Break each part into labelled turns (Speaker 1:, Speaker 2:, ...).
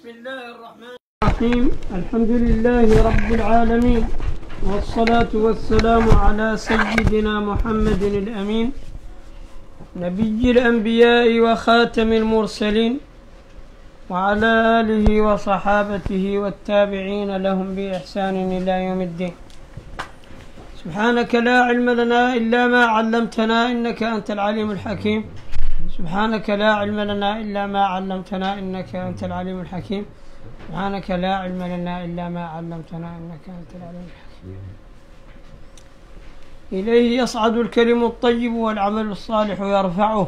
Speaker 1: الله الرحمن الرحيم. الحمد لله رب العالمين، والصلاة والسلام على سيدنا محمد الأمين، نبي الأنبياء وخاتم المرسلين، وعلى آله وصحابته والتابعين لهم بإحسان إلى يوم الدين. سبحانك لا علم لنا إلا ما علمتنا إنك أنت العليم الحكيم. سبحانك لا علم لنا إلا ما علمتنا إنك أنت العليم الحكيم. سبحانك لا علم لنا إلا ما علمتنا إنك أنت العليم الحكيم. إليه يصعد الكلم الطيب والعمل الصالح يرفعه،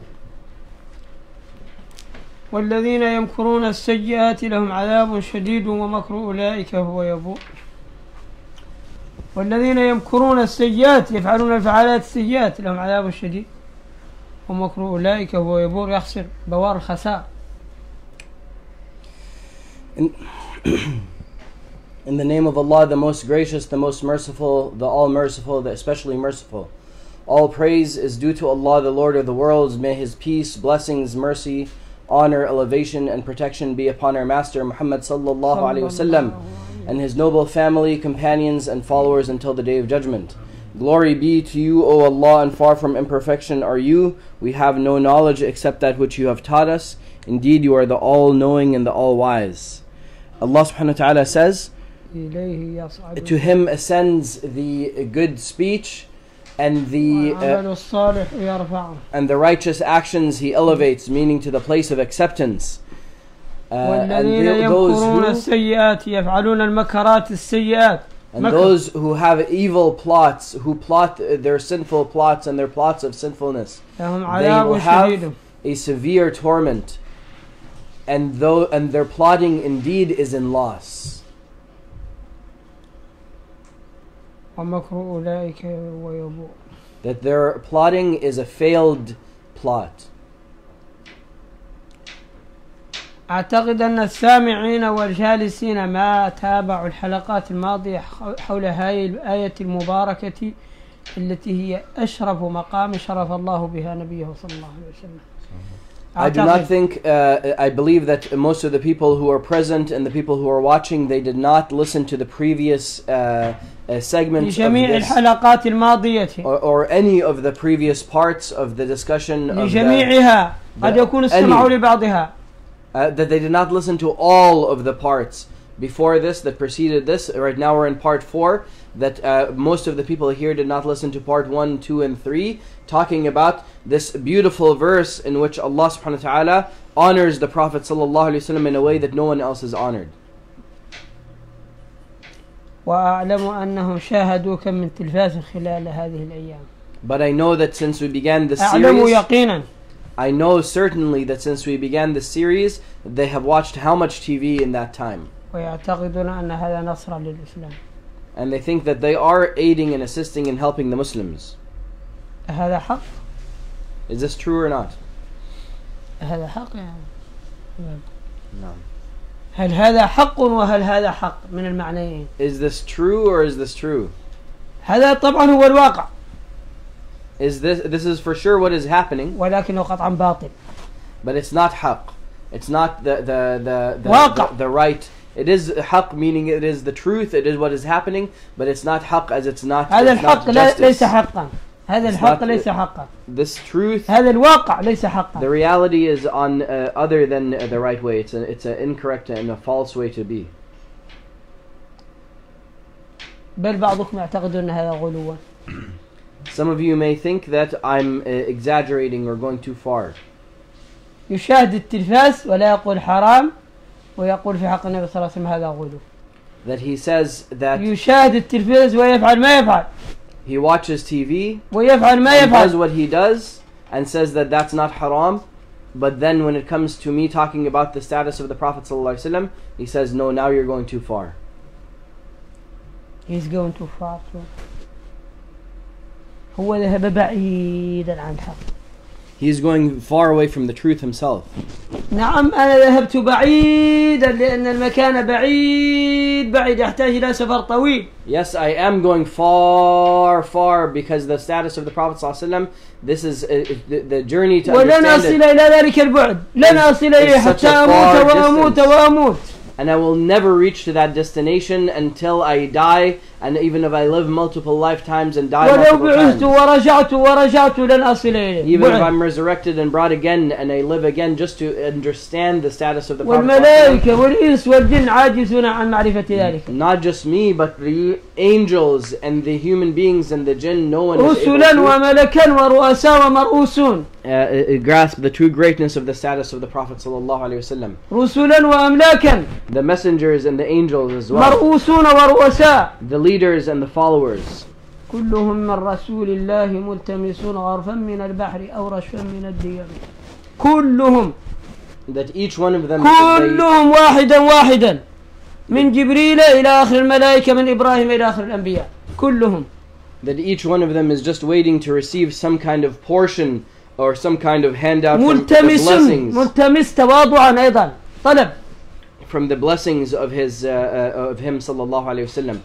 Speaker 1: والذين يمكرون السيئات لهم عذاب شديد ومكر أولئك هو يبور. والذين يمكرون السيئات يفعلون الفعالات السيئات لهم عذاب شديد ومكر أولئك هو يبور، يخسر بوار الخسار.
Speaker 2: In the name of Allah, the most gracious, the most merciful, the all-merciful, the especially merciful. All praise is due to Allah, the Lord of the worlds. May His peace, blessings, mercy, honor, elevation, and protection be upon our Master Muhammad sallallahu alaihi wasallam and his noble family, companions, and followers until the Day of Judgment. Glory be to you, O Allah, and far from imperfection are you. We have no knowledge except that which you have taught us. Indeed, you are the all-knowing and the all-wise. Allah subhanahu wa ta'ala says, to Him ascends the good speech and the righteous actions He elevates, meaning to the place of acceptance. And those who have evil plots, who plot their sinful plots and their plots of sinfulness, they will have a severe torment, and their plotting indeed is in loss. That their plotting is a failed plot.
Speaker 1: أعتقد أن السامعين والجالسين ما تابعوا الحلقات الماضية حول هذه الآية المباركة التي هي أشرف مقام شرف الله بها نبيه صلى الله عليه وسلم.
Speaker 2: I do not think, I believe that most of the people who are present and the people who are watching, they did not listen to the previous segments of this, or any of the previous parts of the discussion of that they did not listen to all of the parts before this that preceded this. Right now we're in part 4, that most of the people here did not listen to part 1, 2, and 3, talking about this beautiful verse in which Allah subhanahu wa ta'ala honors the Prophet sallallahu alaihi wasallam in a way that no one else is honored. But I know that since we began this series, I know certainly that since we began this series, they have watched how much TV in that time. And they think that they are aiding and assisting and helping the Muslims. Is this true or not?
Speaker 1: No.
Speaker 2: Is this true or is this true? Is this is for sure what is happening, but it's not haqq. It's not the right. It is haqq, meaning it is the truth, it is what is happening, but it's not haqq, as it's not justice. This truth, the reality is on other than the right way. It's an incorrect and a false way to be. Some of you may think that I'm exaggerating or going too far. That he says that he watches TV and does what he does and says that that's not haram, but then when it comes to me talking about the status of the Prophet ﷺ, he says, no, now you're going too far.
Speaker 1: He's going too far too. He is
Speaker 2: going far away from the truth himself.
Speaker 1: نعم أنا ذهبت بعيدا لأن المكان بعيد يحتاج إلى سفر طويل.
Speaker 2: Yes, I am going far because the status of the Prophet ﷺ, this is the journey to
Speaker 1: ولن
Speaker 2: understand
Speaker 1: أصل
Speaker 2: it.
Speaker 1: إلى ذلك البعد، لن أصل إليه حتى أموت.
Speaker 2: And I will never reach to that destination until I die, and even if I live multiple lifetimes and die
Speaker 1: ولو
Speaker 2: multiple
Speaker 1: بعثت
Speaker 2: times.
Speaker 1: ورجعت لن أصل إليه.
Speaker 2: Even if I'm resurrected and brought again and I live again, just to understand the status of the Prophet.
Speaker 1: والملائكة والإنس والجن عاجزون عن معرفة ذلك.
Speaker 2: Not just me, but the angels and the human beings and the jinn, no one is able
Speaker 1: رسلا
Speaker 2: to
Speaker 1: وملكا ورؤساء ومرؤوسون.
Speaker 2: grasp the true greatness of the status of the Prophet ﷺ.
Speaker 1: رسلا وأملاكا.
Speaker 2: The messengers and the angels as well.
Speaker 1: مرؤوسون ورؤساء.
Speaker 2: The leaders and the followers.
Speaker 1: كلهم من رسول الله ملتمسون غرفا من البحر أو رشفا من الديار. كلهم.
Speaker 2: That each one of them.
Speaker 1: كلهم واحدا من جبريل إلى آخر الملائكة من إبراهيم إلى آخر الأنبياء. كلهم.
Speaker 2: That each one of them is just waiting to receive some kind of portion or some kind of handout from the blessings.
Speaker 1: ملتمس تواضعا أيضا طلب.
Speaker 2: From the blessings of him sallallahu alaihi wasallam.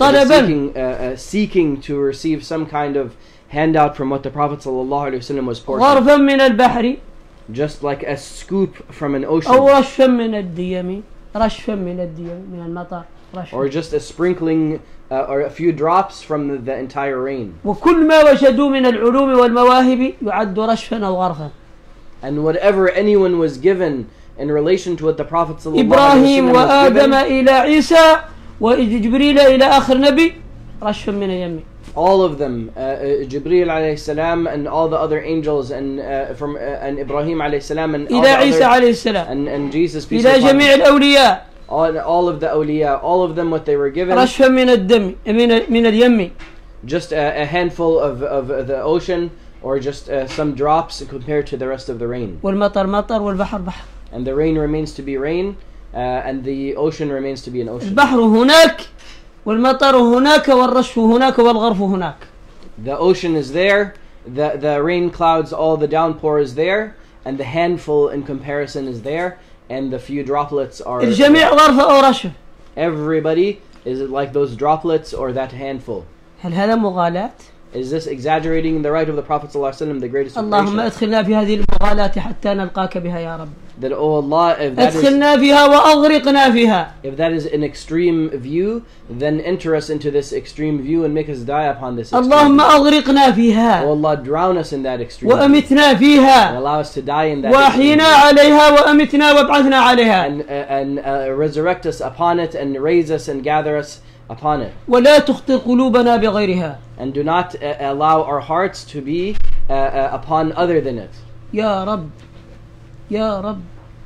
Speaker 2: Seeking to receive some kind of handout from what the Prophet sallallahu alaihi wasallam was portioned.
Speaker 1: غرفا من البحر.
Speaker 2: Just like a scoop from an ocean.
Speaker 1: أو رشفا من الديم. رشفا من الديم من المطر.
Speaker 2: Or just a sprinkling or a few drops from the entire rain.
Speaker 1: وكل ما وجدوا من العلوم والمواهب يعد رشفا أو غرفا.
Speaker 2: And whatever anyone was given in relation to what the Prophet ﷺ
Speaker 1: إبراهيم
Speaker 2: was
Speaker 1: وآدم
Speaker 2: given,
Speaker 1: إلى عيسى وجبريل إلى آخر نبي رشفا من اليم.
Speaker 2: all of them, Jibreel alayhi salam and all the other angels and from and Ibrahim alayhi salam and all
Speaker 1: إلى
Speaker 2: the
Speaker 1: عيسى
Speaker 2: other,
Speaker 1: عليه السلام
Speaker 2: and Jesus peace
Speaker 1: إلى
Speaker 2: be upon
Speaker 1: جميع
Speaker 2: him.
Speaker 1: الأولياء
Speaker 2: all of the awliya, all of them what they were given,
Speaker 1: رشفا من الدم من اليم.
Speaker 2: just a handful of the ocean, or just some drops compared to the rest of the rain.
Speaker 1: والمطر مطر والبحر بحر.
Speaker 2: And the rain remains to be rain, and the ocean remains to be an ocean.
Speaker 1: البحر هناك والمطر هناك والرشف هناك والغرف هناك.
Speaker 2: The ocean is there, the rain clouds, all the downpour is there, and the handful in comparison is there, and the few droplets are.
Speaker 1: الجميع غرف أو رشف.
Speaker 2: Everybody is it like those droplets or that handful?
Speaker 1: هل هذا مغالاة؟
Speaker 2: Is this exaggerating the right of the Prophet ﷺ, the greatest of
Speaker 1: اللهم
Speaker 2: creation?
Speaker 1: أدخلنا في هذه المغالاة حتى نلقاك بها يا رب.
Speaker 2: That, oh Allah,
Speaker 1: أدخلنا فيها وأغرقنا فيها.
Speaker 2: if that is an extreme view, then enter us into this extreme view and make us die upon this extreme
Speaker 1: اللهم
Speaker 2: view.
Speaker 1: أغرقنا فيها.
Speaker 2: Oh Allah, drown us in that extreme view.
Speaker 1: وأمتنا
Speaker 2: And
Speaker 1: فيها.
Speaker 2: allow us to die in that extreme
Speaker 1: وأحينا
Speaker 2: view.
Speaker 1: عليها وأمتنا وابعثنا عليها.
Speaker 2: And resurrect us upon it and raise us and gather us upon it.
Speaker 1: ولا تخطر قلوبنا بغيرها.
Speaker 2: And do not allow our hearts to be upon other than it.
Speaker 1: يا رب يا رب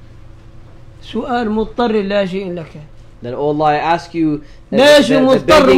Speaker 1: سؤال مضطر لاجئ لك.
Speaker 2: That, oh Allah, I ask you
Speaker 1: لاجئ مضطر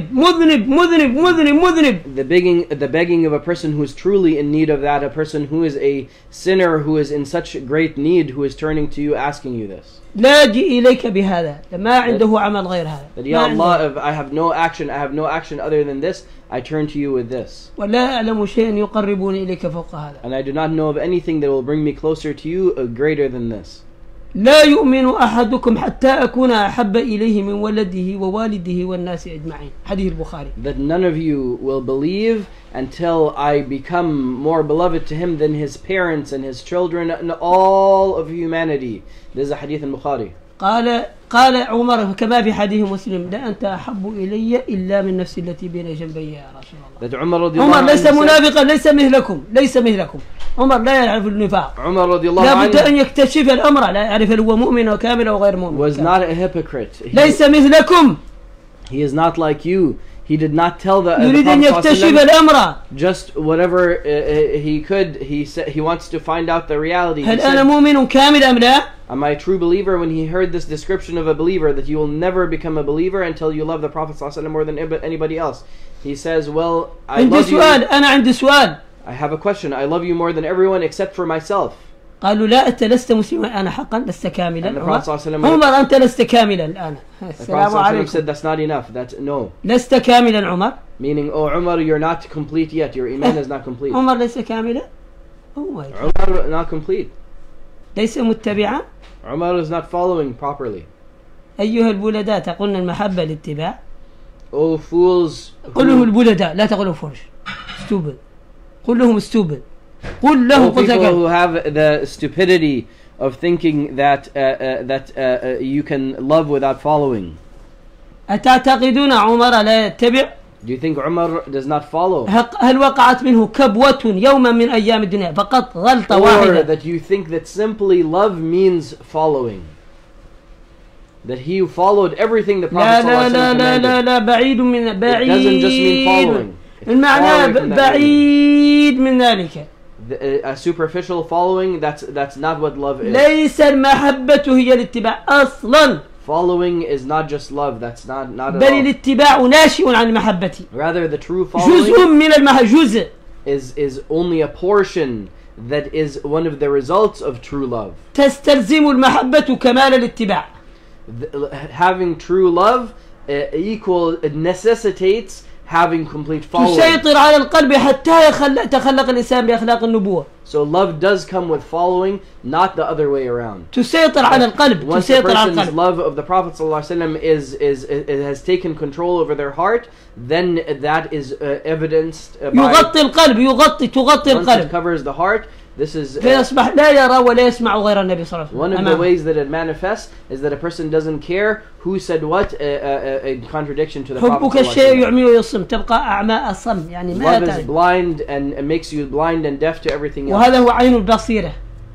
Speaker 1: مذنب.
Speaker 2: the begging of a person who is truly in need of that, a person who is a sinner who is in such great need, who is turning to you asking you this.
Speaker 1: لاجئ إليك بهذا ما عنده عمل غير هذا.
Speaker 2: That, Ya Allah, if I have no action other than this, I turn to you with this.
Speaker 1: ولا أعلم شيئا يقربني إليك فوق هذا.
Speaker 2: And I do not know of anything that will bring me closer to you greater than this.
Speaker 1: لا يؤمن أحدكم حتى أكون أحب إليه من ولده ووالده والناس أجمعين. حديث البخاري.
Speaker 2: That none of you will believe until I become more beloved to him than his parents and his children and all of humanity. This is a hadith in Bukhari.
Speaker 1: قال عمر كما في حديث مسلم لا أنت أحب إلي إلا من نفسي التي بين جنبي يا رسول الله.
Speaker 2: That Umar radiallahu
Speaker 1: عمر ليس
Speaker 2: anhu
Speaker 1: منافقا ليس مثلكم. عمر لا يعرف النفاق.
Speaker 2: Umar radiallahu
Speaker 1: لا بد أن
Speaker 2: anhu
Speaker 1: يكتشف الأمر لا يعرف هل هو مؤمن وكامل أو غير مؤمن.
Speaker 2: was not a hypocrite.
Speaker 1: ليس مثلكم.
Speaker 2: He is not like you. He did not tell the
Speaker 1: يريد أن
Speaker 2: Prophet
Speaker 1: يكتشف
Speaker 2: ﷺ
Speaker 1: الأمر.
Speaker 2: just whatever he could. He said he wants to find out the reality. He
Speaker 1: هل
Speaker 2: said,
Speaker 1: أنا مؤمن كامل أم لا؟
Speaker 2: am I a true believer? When he heard this description of a believer, that you will never become a believer until you love the Prophet ﷺ more than anybody else. He says, well, I
Speaker 1: عندي
Speaker 2: love you.
Speaker 1: سؤال أنا عندي سؤال.
Speaker 2: I have a question. I love you more than everyone except for myself.
Speaker 1: قالوا لا أنت لست مسلما أنا حقا لست
Speaker 2: And
Speaker 1: كاملا.
Speaker 2: the Prophet ﷺ
Speaker 1: عمر أنت لست كاملا الآن.
Speaker 2: the
Speaker 1: السلام
Speaker 2: Prophet
Speaker 1: عليكم.
Speaker 2: said that's not enough. That's no.
Speaker 1: لست كاملا عمر.
Speaker 2: Meaning, oh Umar, you're not complete yet. Your iman is not complete.
Speaker 1: عمر ليس كاملا. Oh my God.
Speaker 2: Umar not complete.
Speaker 1: ليس متبعا.
Speaker 2: Umar is not following properly.
Speaker 1: أيها البلداء قلنا المحبة الاتباع.
Speaker 2: Oh fools.
Speaker 1: قل لهم البلداء لا تقولوا فرج. stupid. قل لهم stupid. قل لهم
Speaker 2: Oh, people who have the stupidity of thinking that you can love without following.
Speaker 1: أتعتقدون عمر لا يتبع؟
Speaker 2: Do you think Umar does not follow?
Speaker 1: هل وقعت منه كبوة يوما من أيام الدنيا فقط غلطة
Speaker 2: Or
Speaker 1: واحدة؟
Speaker 2: that you think that simply love means following? That he followed everything the Prophet
Speaker 1: لا لا لا لا لا بعيد من
Speaker 2: It doesn't just mean following.
Speaker 1: المعنى بعيد من ذلك.
Speaker 2: A superficial following, that's not what love is.
Speaker 1: ليس المحبة هي الاتباع أصلا.
Speaker 2: Following is not just love. That's not at
Speaker 1: بل
Speaker 2: all.
Speaker 1: الاتباع ناشئ عن المحبة.
Speaker 2: Rather, the true
Speaker 1: جزء
Speaker 2: following
Speaker 1: من جزء.
Speaker 2: is only a portion that is one of the results of true love.
Speaker 1: تستلزم المحبة كمال الاتباع.
Speaker 2: Having true love it necessitates having complete following.
Speaker 1: تسيطر على القلب حتى يتخلق الإنسان بأخلاق النبوة.
Speaker 2: So love does come with following, not the other way around.
Speaker 1: تسيطر على القلب.
Speaker 2: Once a
Speaker 1: تسيطر على
Speaker 2: person's
Speaker 1: القلب.
Speaker 2: love of the Prophet ﷺ has taken control over their heart, then that is evidenced by
Speaker 1: يغطي القلب. تغطي
Speaker 2: once
Speaker 1: القلب.
Speaker 2: it covers the heart. This is
Speaker 1: فيصبح لا يرى ولا يسمع غير النبي صلى الله عليه وسلم.
Speaker 2: one of the ways that it manifests is that a person doesn't care who said what in contradiction to the Prophet
Speaker 1: حبك الشيء
Speaker 2: ﷺ.
Speaker 1: يعمي ويصم تبقى أعمى أصم يعني ما
Speaker 2: Love is
Speaker 1: تعرف.
Speaker 2: blind and makes you blind and deaf to everything else.
Speaker 1: وهذا هو عين البصيرة.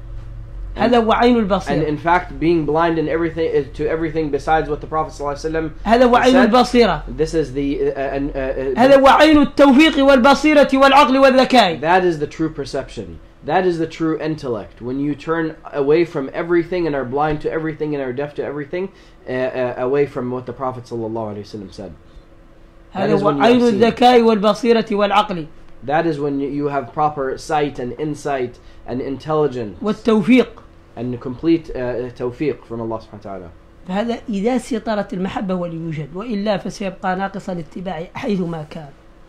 Speaker 1: هذا هو عين
Speaker 2: And
Speaker 1: البصيرة.
Speaker 2: in fact, being blind and everything to everything besides what the Prophet ﷺ
Speaker 1: هذا هو عين
Speaker 2: said,
Speaker 1: البصيرة.
Speaker 2: this is the
Speaker 1: هذا هو عين التوفيق والبصيرة والعقل والذكاء.
Speaker 2: that is the true perception. That is the true intellect. When you turn away from everything and are blind to everything and are deaf to everything, away from what the Prophet ﷺ said. That
Speaker 1: هذا
Speaker 2: is
Speaker 1: هو
Speaker 2: when you
Speaker 1: عين
Speaker 2: have seen.
Speaker 1: الذكاء والبصيرة والعقل
Speaker 2: That is when you have proper sight and insight and intelligence
Speaker 1: والتوفيق.
Speaker 2: and complete tawfiq from Allah subhanahu wa ta'ala.
Speaker 1: فهذا إذا سيطرت المحبة وليوجد وإلا فسيبقى ناقص الاتباع حيثما كان.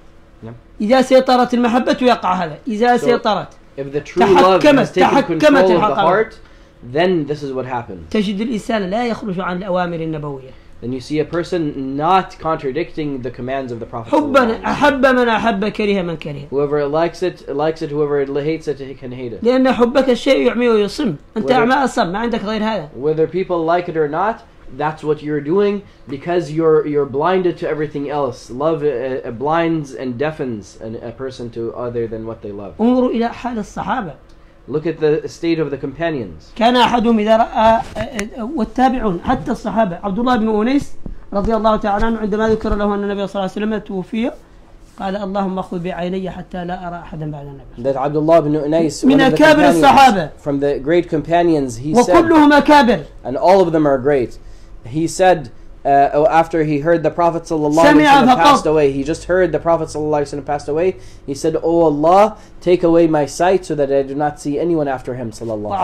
Speaker 1: إذا سيطرت المحبة يقع هذا. إذا سيطرت
Speaker 2: If the true love has taken control of the
Speaker 1: الحقائق.
Speaker 2: heart, then this is what happens.
Speaker 1: تجد الإنسان لا يخرج عن الأوامر النبوية.
Speaker 2: Then you see a person not contradicting the commands of the Prophet.
Speaker 1: حبا أحب من أحب كره من كره.
Speaker 2: Whoever likes it, whoever hates it, he can hate it.
Speaker 1: لأن حبك الشيء يعمي ويصم. أنت أعمى أصم ما عندك غير هذا.
Speaker 2: Whether people like it or not, that's what you're doing because you're blinded to everything else. Love blinds and deafens a person to other than what they love.
Speaker 1: انظروا إلى حال الصحابة.
Speaker 2: Look at the state of the companions.
Speaker 1: كان أحدهم إذا رأى والتابعون حتى الصحابة عبد الله بن أنيس رضي الله تعالى عنه عندما ذكر له أن النبي صلى الله عليه وسلم توفي قال اللهم خذ بعيني حتى لا أرى أحدا بعد النبي.
Speaker 2: That Abdullah ibn Unais,
Speaker 1: من أكابر الصحابة.
Speaker 2: from the great companions, he said,
Speaker 1: وكلهم أكابر.
Speaker 2: and all of them are great. He said, after he heard the Prophet ﷺ passed away, he just heard the Prophet ﷺ passed away, he said, "Oh Allah, take away my sight so that I do not see anyone after him."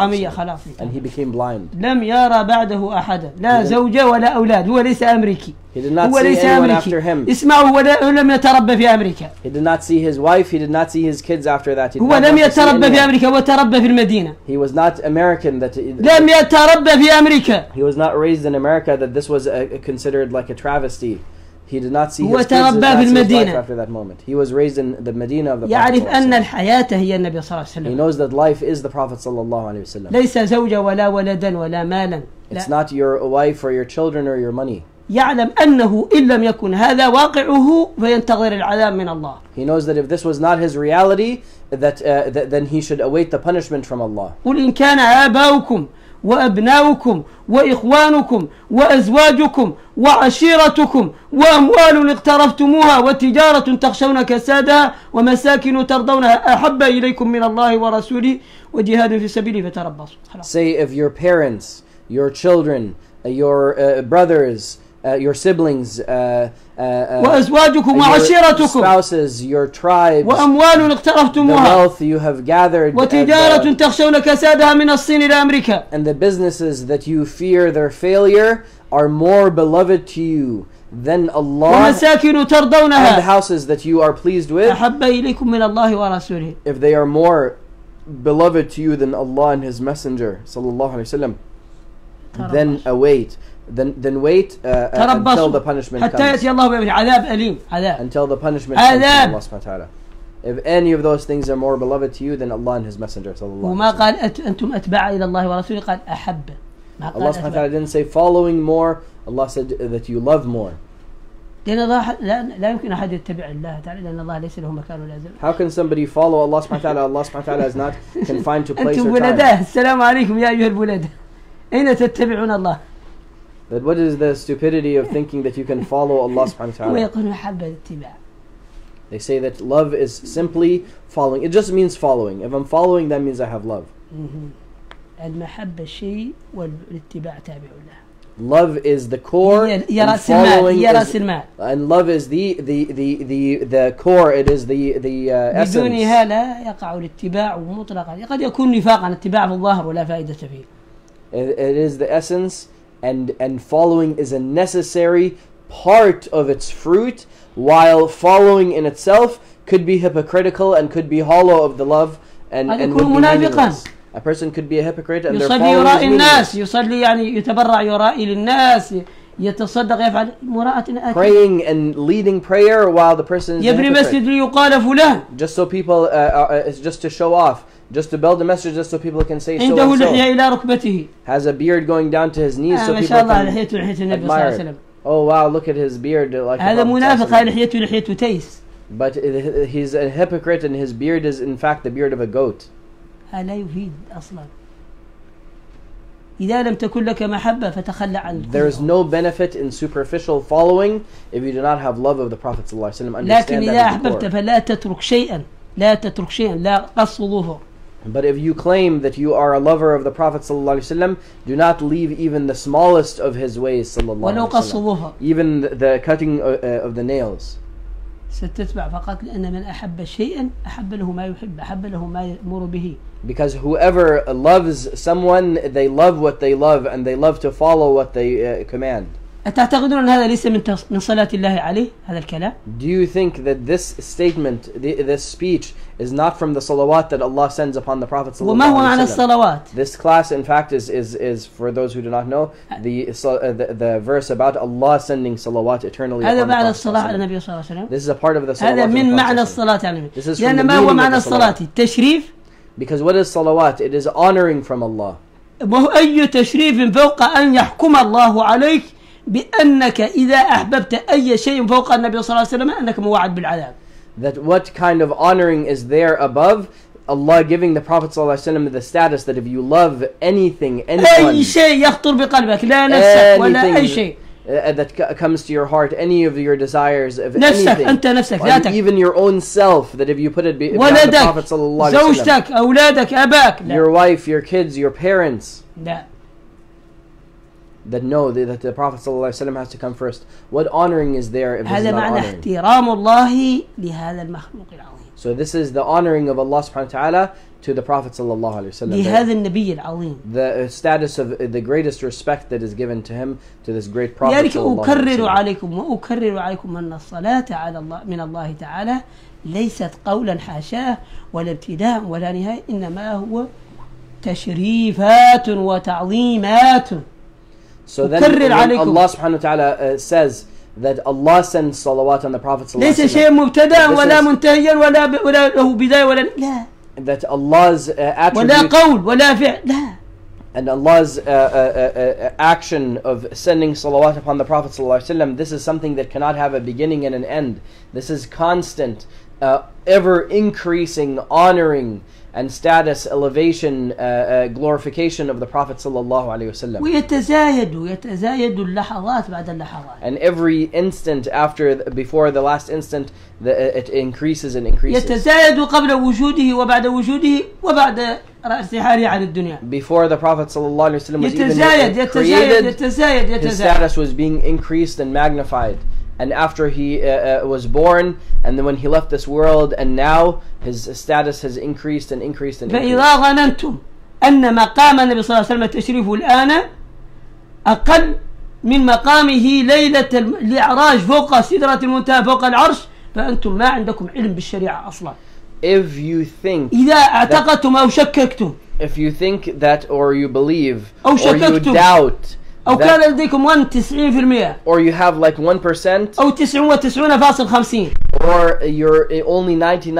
Speaker 2: And he became blind.
Speaker 1: لم يرى بعده أحدا لا زوجة ولا أولاد. هو ليس أمريكي.
Speaker 2: He did not see anyone after him.
Speaker 1: اسمعوا ولم يتربى في أمريكا.
Speaker 2: He did not see his wife. He did not see his kids after that.
Speaker 1: هو لم يتربى في أمريكا وتربى في المدينة.
Speaker 2: He was not American.
Speaker 1: لم يتربى في أمريكا.
Speaker 2: He was not raised in America. That this was considered like a travesty. He did not see his kids after that moment. He was raised in the Medina of the
Speaker 1: يعرف أن الحياة هي النبي صلى الله عليه وسلم.
Speaker 2: He knows that life is the Prophet sallallahu alaihi wasallam.
Speaker 1: ليس زوجة ولا ولدا ولا مالا.
Speaker 2: It's not your wife or your children or your money.
Speaker 1: يعلم أنه إن لم يكن هذا واقعه فينتظر العذاب من الله.
Speaker 2: He knows that if this was not his reality, that then he should await the punishment from Allah.
Speaker 1: قل إن كان آباؤكم وأبناؤكم وإخوانكم وأزواجكم وعشيرتكم وأموال اقترفتموها وتجارة تخشون كسادها ومساكن ترضونها أحب إليكم من الله ورسوله وجهاد في سبيله فتربصوا.
Speaker 2: Say if your parents, your children, your brothers, your siblings,
Speaker 1: وأزواجكم وعشيرتكم,
Speaker 2: spouses, your tribes,
Speaker 1: وأموال اقترفتموها,
Speaker 2: the wealth you have gathered,
Speaker 1: وتجارة تخشون كسادها من الصين إلى أمريكا,
Speaker 2: and the businesses that you fear their failure are more beloved to you than Allah,
Speaker 1: ومساكن ترضونها,
Speaker 2: and the houses that you are pleased with,
Speaker 1: أحب إليكم من الله ورسوله.
Speaker 2: if they are more beloved to you than Allah and His Messenger sallallahu alaihi wasallam, then wait. Then wait until the punishment
Speaker 1: حتى
Speaker 2: comes.
Speaker 1: يأتي الله بأمره عذاب أليم عذاب.
Speaker 2: Until the punishment comes from Allah subhanahu wa ta'ala. If any of those things are more beloved to you than Allah and His Messenger sallallahu alaihi
Speaker 1: وما
Speaker 2: wasallam.
Speaker 1: قال أنتم أتباع إلى الله ورسوله قال أحب. ما قال
Speaker 2: Allah subhanahu wa ta'ala didn't say following more. Allah said that you love more.
Speaker 1: لأن الله لا يمكن أحد يتبع الله تعالى لأن الله ليس له مكان ولا زمان.
Speaker 2: How can somebody follow Allah subhanahu wa ta'ala? Allah subhanahu wa ta'ala is not confined to place
Speaker 1: أنتم
Speaker 2: or time.
Speaker 1: ولداه السلام عليكم يا أيها الولد أين تتبعون الله؟
Speaker 2: That what is the stupidity of thinking that you can follow Allah subhanahu wa ta'ala?
Speaker 1: ويقول محبة الاتباع.
Speaker 2: They say that love is simply following. It just means following. If I'm following, that means I have love.
Speaker 1: المحبة شيء والاتباع تابع له.
Speaker 2: Love is the core,
Speaker 1: هي
Speaker 2: and
Speaker 1: رأس المال.
Speaker 2: following
Speaker 1: هي رأس
Speaker 2: is,
Speaker 1: المال.
Speaker 2: and love is the core. It is the essence.
Speaker 1: بدونها لا يقع الاتباع مطلقا. قد يكون نفاقا اتباع في الظاهر ولا فائدة فيه.
Speaker 2: It is the essence, and following is a necessary part of its fruit, while following in itself could be hypocritical and could be hollow of the love and would be meaningless. A person could be a hypocrite and their
Speaker 1: يصلي
Speaker 2: following
Speaker 1: يرائي
Speaker 2: is
Speaker 1: الناس
Speaker 2: meaningless.
Speaker 1: يصلي يعني يتبرع يرائي للناس يتصدق يفعل مراءة
Speaker 2: Praying and leading prayer while the person is a
Speaker 1: يبني مسجد
Speaker 2: hypocrite.
Speaker 1: ليقال فلان
Speaker 2: Just so people, it's just to show off, just to build a message, just so people can say so
Speaker 1: عنده
Speaker 2: and so.
Speaker 1: لحية إلى ركبته.
Speaker 2: Has a beard going down to his knees so
Speaker 1: ما
Speaker 2: people
Speaker 1: شاء الله
Speaker 2: can
Speaker 1: لحيته لحية النبي صلى الله عليه
Speaker 2: admire.
Speaker 1: وسلم.
Speaker 2: Oh wow, look at his beard like the
Speaker 1: هذا
Speaker 2: Prophet
Speaker 1: منافق
Speaker 2: sallallahu
Speaker 1: هاي
Speaker 2: alaihi wasallam.
Speaker 1: لحيته لحية تيس.
Speaker 2: But he's a hypocrite and his beard is in fact the beard of a goat.
Speaker 1: هذا لا يفيد أصلا. إذا لم تكن لك محبة فتخلى عن
Speaker 2: There is no benefit in superficial following if you do not have love of the Prophet sallallahu alaihi wasallam.
Speaker 1: لكن
Speaker 2: Understand
Speaker 1: إذا
Speaker 2: that is the
Speaker 1: أحببت
Speaker 2: core.
Speaker 1: فلا تترك شيئا لا تترك شيئا لا قص ظهر.
Speaker 2: But if you claim that you are a lover of the Prophet sallallahu alaihi wasallam, do not leave even the smallest of his ways sallallahu
Speaker 1: ولو
Speaker 2: alaihi
Speaker 1: قص
Speaker 2: wasallam.
Speaker 1: ظهر.
Speaker 2: Even the cutting of the nails.
Speaker 1: ستتبع فقط لأن من أحب شيئا أحب له ما يحب أحب له ما يأمر به.
Speaker 2: Because whoever loves someone, they love what they love and they love to follow what they command.
Speaker 1: أتعتقدون أن هذا ليس من صلاة الله عليه هذا الكلام؟
Speaker 2: Do you think that this statement, this speech, is not from the salawat that Allah sends upon the Prophet sallallahu
Speaker 1: وما هو معنى
Speaker 2: alaihi wasallam?
Speaker 1: الصلوات؟
Speaker 2: This class, in fact, is for those who do not know, the verse about Allah sending salawat eternally
Speaker 1: هذا
Speaker 2: upon the
Speaker 1: معنى
Speaker 2: Prophet
Speaker 1: الصلاة على
Speaker 2: sallallahu alaihi wasallam.
Speaker 1: النبي صلى الله عليه وسلم.
Speaker 2: This is a part of the salawat.
Speaker 1: هذا
Speaker 2: of the
Speaker 1: من
Speaker 2: Prophet
Speaker 1: معنى
Speaker 2: sallallahu alaihi wasallam.
Speaker 1: الصلاة على النبي.
Speaker 2: This is from
Speaker 1: لأن
Speaker 2: the
Speaker 1: ما هو
Speaker 2: meaning of
Speaker 1: معنى
Speaker 2: the salawat.
Speaker 1: الصلاة؟ التشريف.
Speaker 2: Because what is salawat? It is honoring from Allah.
Speaker 1: وهو أي تشريف فوق أن يحكم الله عليك بأنك إذا أحببت أي شيء فوق النبي صلى الله عليه وسلم أنك موعد بالعذاب.
Speaker 2: That what kind of honoring is there above Allah giving the Prophet ﷺ the status that if you love anything, anyone,
Speaker 1: أي شيء يخطر بقلبك لا نفسك ولا أي شيء.
Speaker 2: that comes to your heart, any of your desires, of
Speaker 1: نفسك
Speaker 2: anything,
Speaker 1: أنت نفسك
Speaker 2: and
Speaker 1: ذاتك
Speaker 2: even your own self, that if you put it behind the
Speaker 1: ولدك
Speaker 2: Prophet ﷺ,
Speaker 1: زوجتك أولادك أباك لا.
Speaker 2: your wife, your kids, your parents,
Speaker 1: لا.
Speaker 2: that know that the Prophet ﷺ has to come first. What honoring is there if this is
Speaker 1: هذا
Speaker 2: not
Speaker 1: معنى
Speaker 2: honoring?
Speaker 1: احترام الله لهذا المخلوق العظيم.
Speaker 2: So this is the honoring of Allah subhanahu wa ta'ala to the Prophet sallallahu alaihi wasallam.
Speaker 1: لهذا النبي العظيم.
Speaker 2: The status of the greatest respect that is given to him, to this great Prophet
Speaker 1: لذلك
Speaker 2: sallallahu alaihi
Speaker 1: أكرر
Speaker 2: wasallam.
Speaker 1: عليكم وأكرر عليكم أن الصلاة على الله من الله تعالى ليست قولا حاشاه ولا ابتداء ولا نهاية إنما هو تشريفات وتعظيمات.
Speaker 2: So then when Allah subhanahu wa ta'ala says that Allah sends salawat on the Prophet sallallahu
Speaker 1: ليس
Speaker 2: alaihi
Speaker 1: شيء
Speaker 2: wasallam,
Speaker 1: مبتدأ ولا منتهيا ولا له بداية ولا لا
Speaker 2: that Allah's
Speaker 1: ولا
Speaker 2: attribute
Speaker 1: قول ولا فعل لا.
Speaker 2: and Allah's action of sending salawat upon the Prophet sallallahu alaihi wasallam, this is something that cannot have a beginning and an end. This is constant, ever increasing honoring and status, elevation, glorification of the Prophet sallallahu alaihi wasallam.
Speaker 1: ويتزايد اللحظات بعد اللحظات.
Speaker 2: And every instant before the last instant, it increases and increases.
Speaker 1: يتزايد قبل وجوده وبعد وجوده وبعد ارتحاله عن الدنيا.
Speaker 2: Before the Prophet sallallahu alaihi wasallam was
Speaker 1: يتزايد
Speaker 2: even
Speaker 1: يتزايد
Speaker 2: created, his status was being increased and magnified. And after he was born, and then when he left this world, and now his status has increased and increased and increased.
Speaker 1: فإذا ظننتم أن مقام النبي صلى الله عليه وسلم تشريفه الآن أقل من مقامه ليلة الإعراج فوق سدرة المنتهى فوق العرش فأنتم ما عندكم علم بالشريعة أصلا.
Speaker 2: if you think
Speaker 1: إذا اعتقدتم أو شككتم
Speaker 2: if you think that or you believe
Speaker 1: أو
Speaker 2: or you
Speaker 1: شككتم
Speaker 2: doubt
Speaker 1: أو
Speaker 2: that,
Speaker 1: كان لديكم 91%
Speaker 2: or you have like 1%
Speaker 1: أو 99.50
Speaker 2: or you're only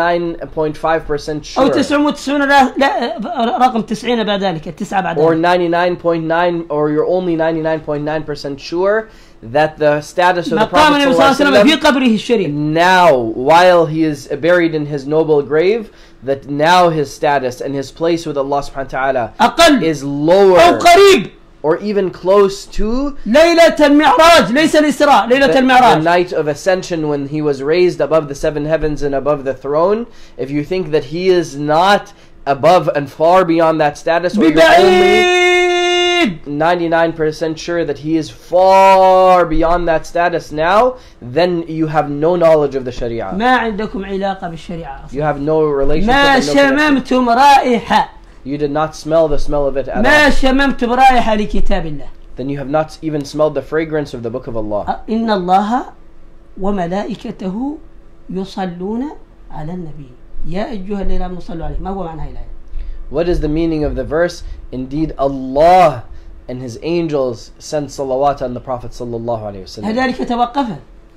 Speaker 2: 99.5% sure
Speaker 1: أو 99 لا رقم 90 بعد ذلك 9 بعد
Speaker 2: or
Speaker 1: ذلك
Speaker 2: 99.9 or you're only 99.9% sure that the status of the
Speaker 1: مقام النبي صلى الله عليه وسلم في
Speaker 2: Prophet
Speaker 1: قبره الشريف
Speaker 2: now while he is buried in his noble grave, that now his status and his place with Allah subhanahu wa ta'ala
Speaker 1: أقل
Speaker 2: is
Speaker 1: أو
Speaker 2: lower
Speaker 1: قريب
Speaker 2: or even close to
Speaker 1: ليلة المعراج ليس الإسراء ليلة
Speaker 2: the
Speaker 1: المعراج
Speaker 2: night of ascension when he was raised above the seven heavens and above the throne. If you think that he is not above and far beyond that status, or you're only
Speaker 1: ببعيد
Speaker 2: 99% sure that he is far beyond that status now, then you have no knowledge of the Sharia.
Speaker 1: ما عندكم علاقة بالشريعة
Speaker 2: You have no relationship
Speaker 1: ما
Speaker 2: and no connection.
Speaker 1: شممتم رائحة
Speaker 2: You did not smell the smell of it at
Speaker 1: ما
Speaker 2: all.
Speaker 1: شممتم رائحة لكتاب الله
Speaker 2: Then you have not even smelled the fragrance of the book of Allah.
Speaker 1: إن الله وملائكته يصلون على النبي يا أيها الذين آمنوا صلوا عليه ما هو معنى هذه الآية
Speaker 2: What is the meaning of the verse? Indeed, Allah and His angels send salawat on the Prophet sallallahu alaihi wasallam.
Speaker 1: هذلك توقفت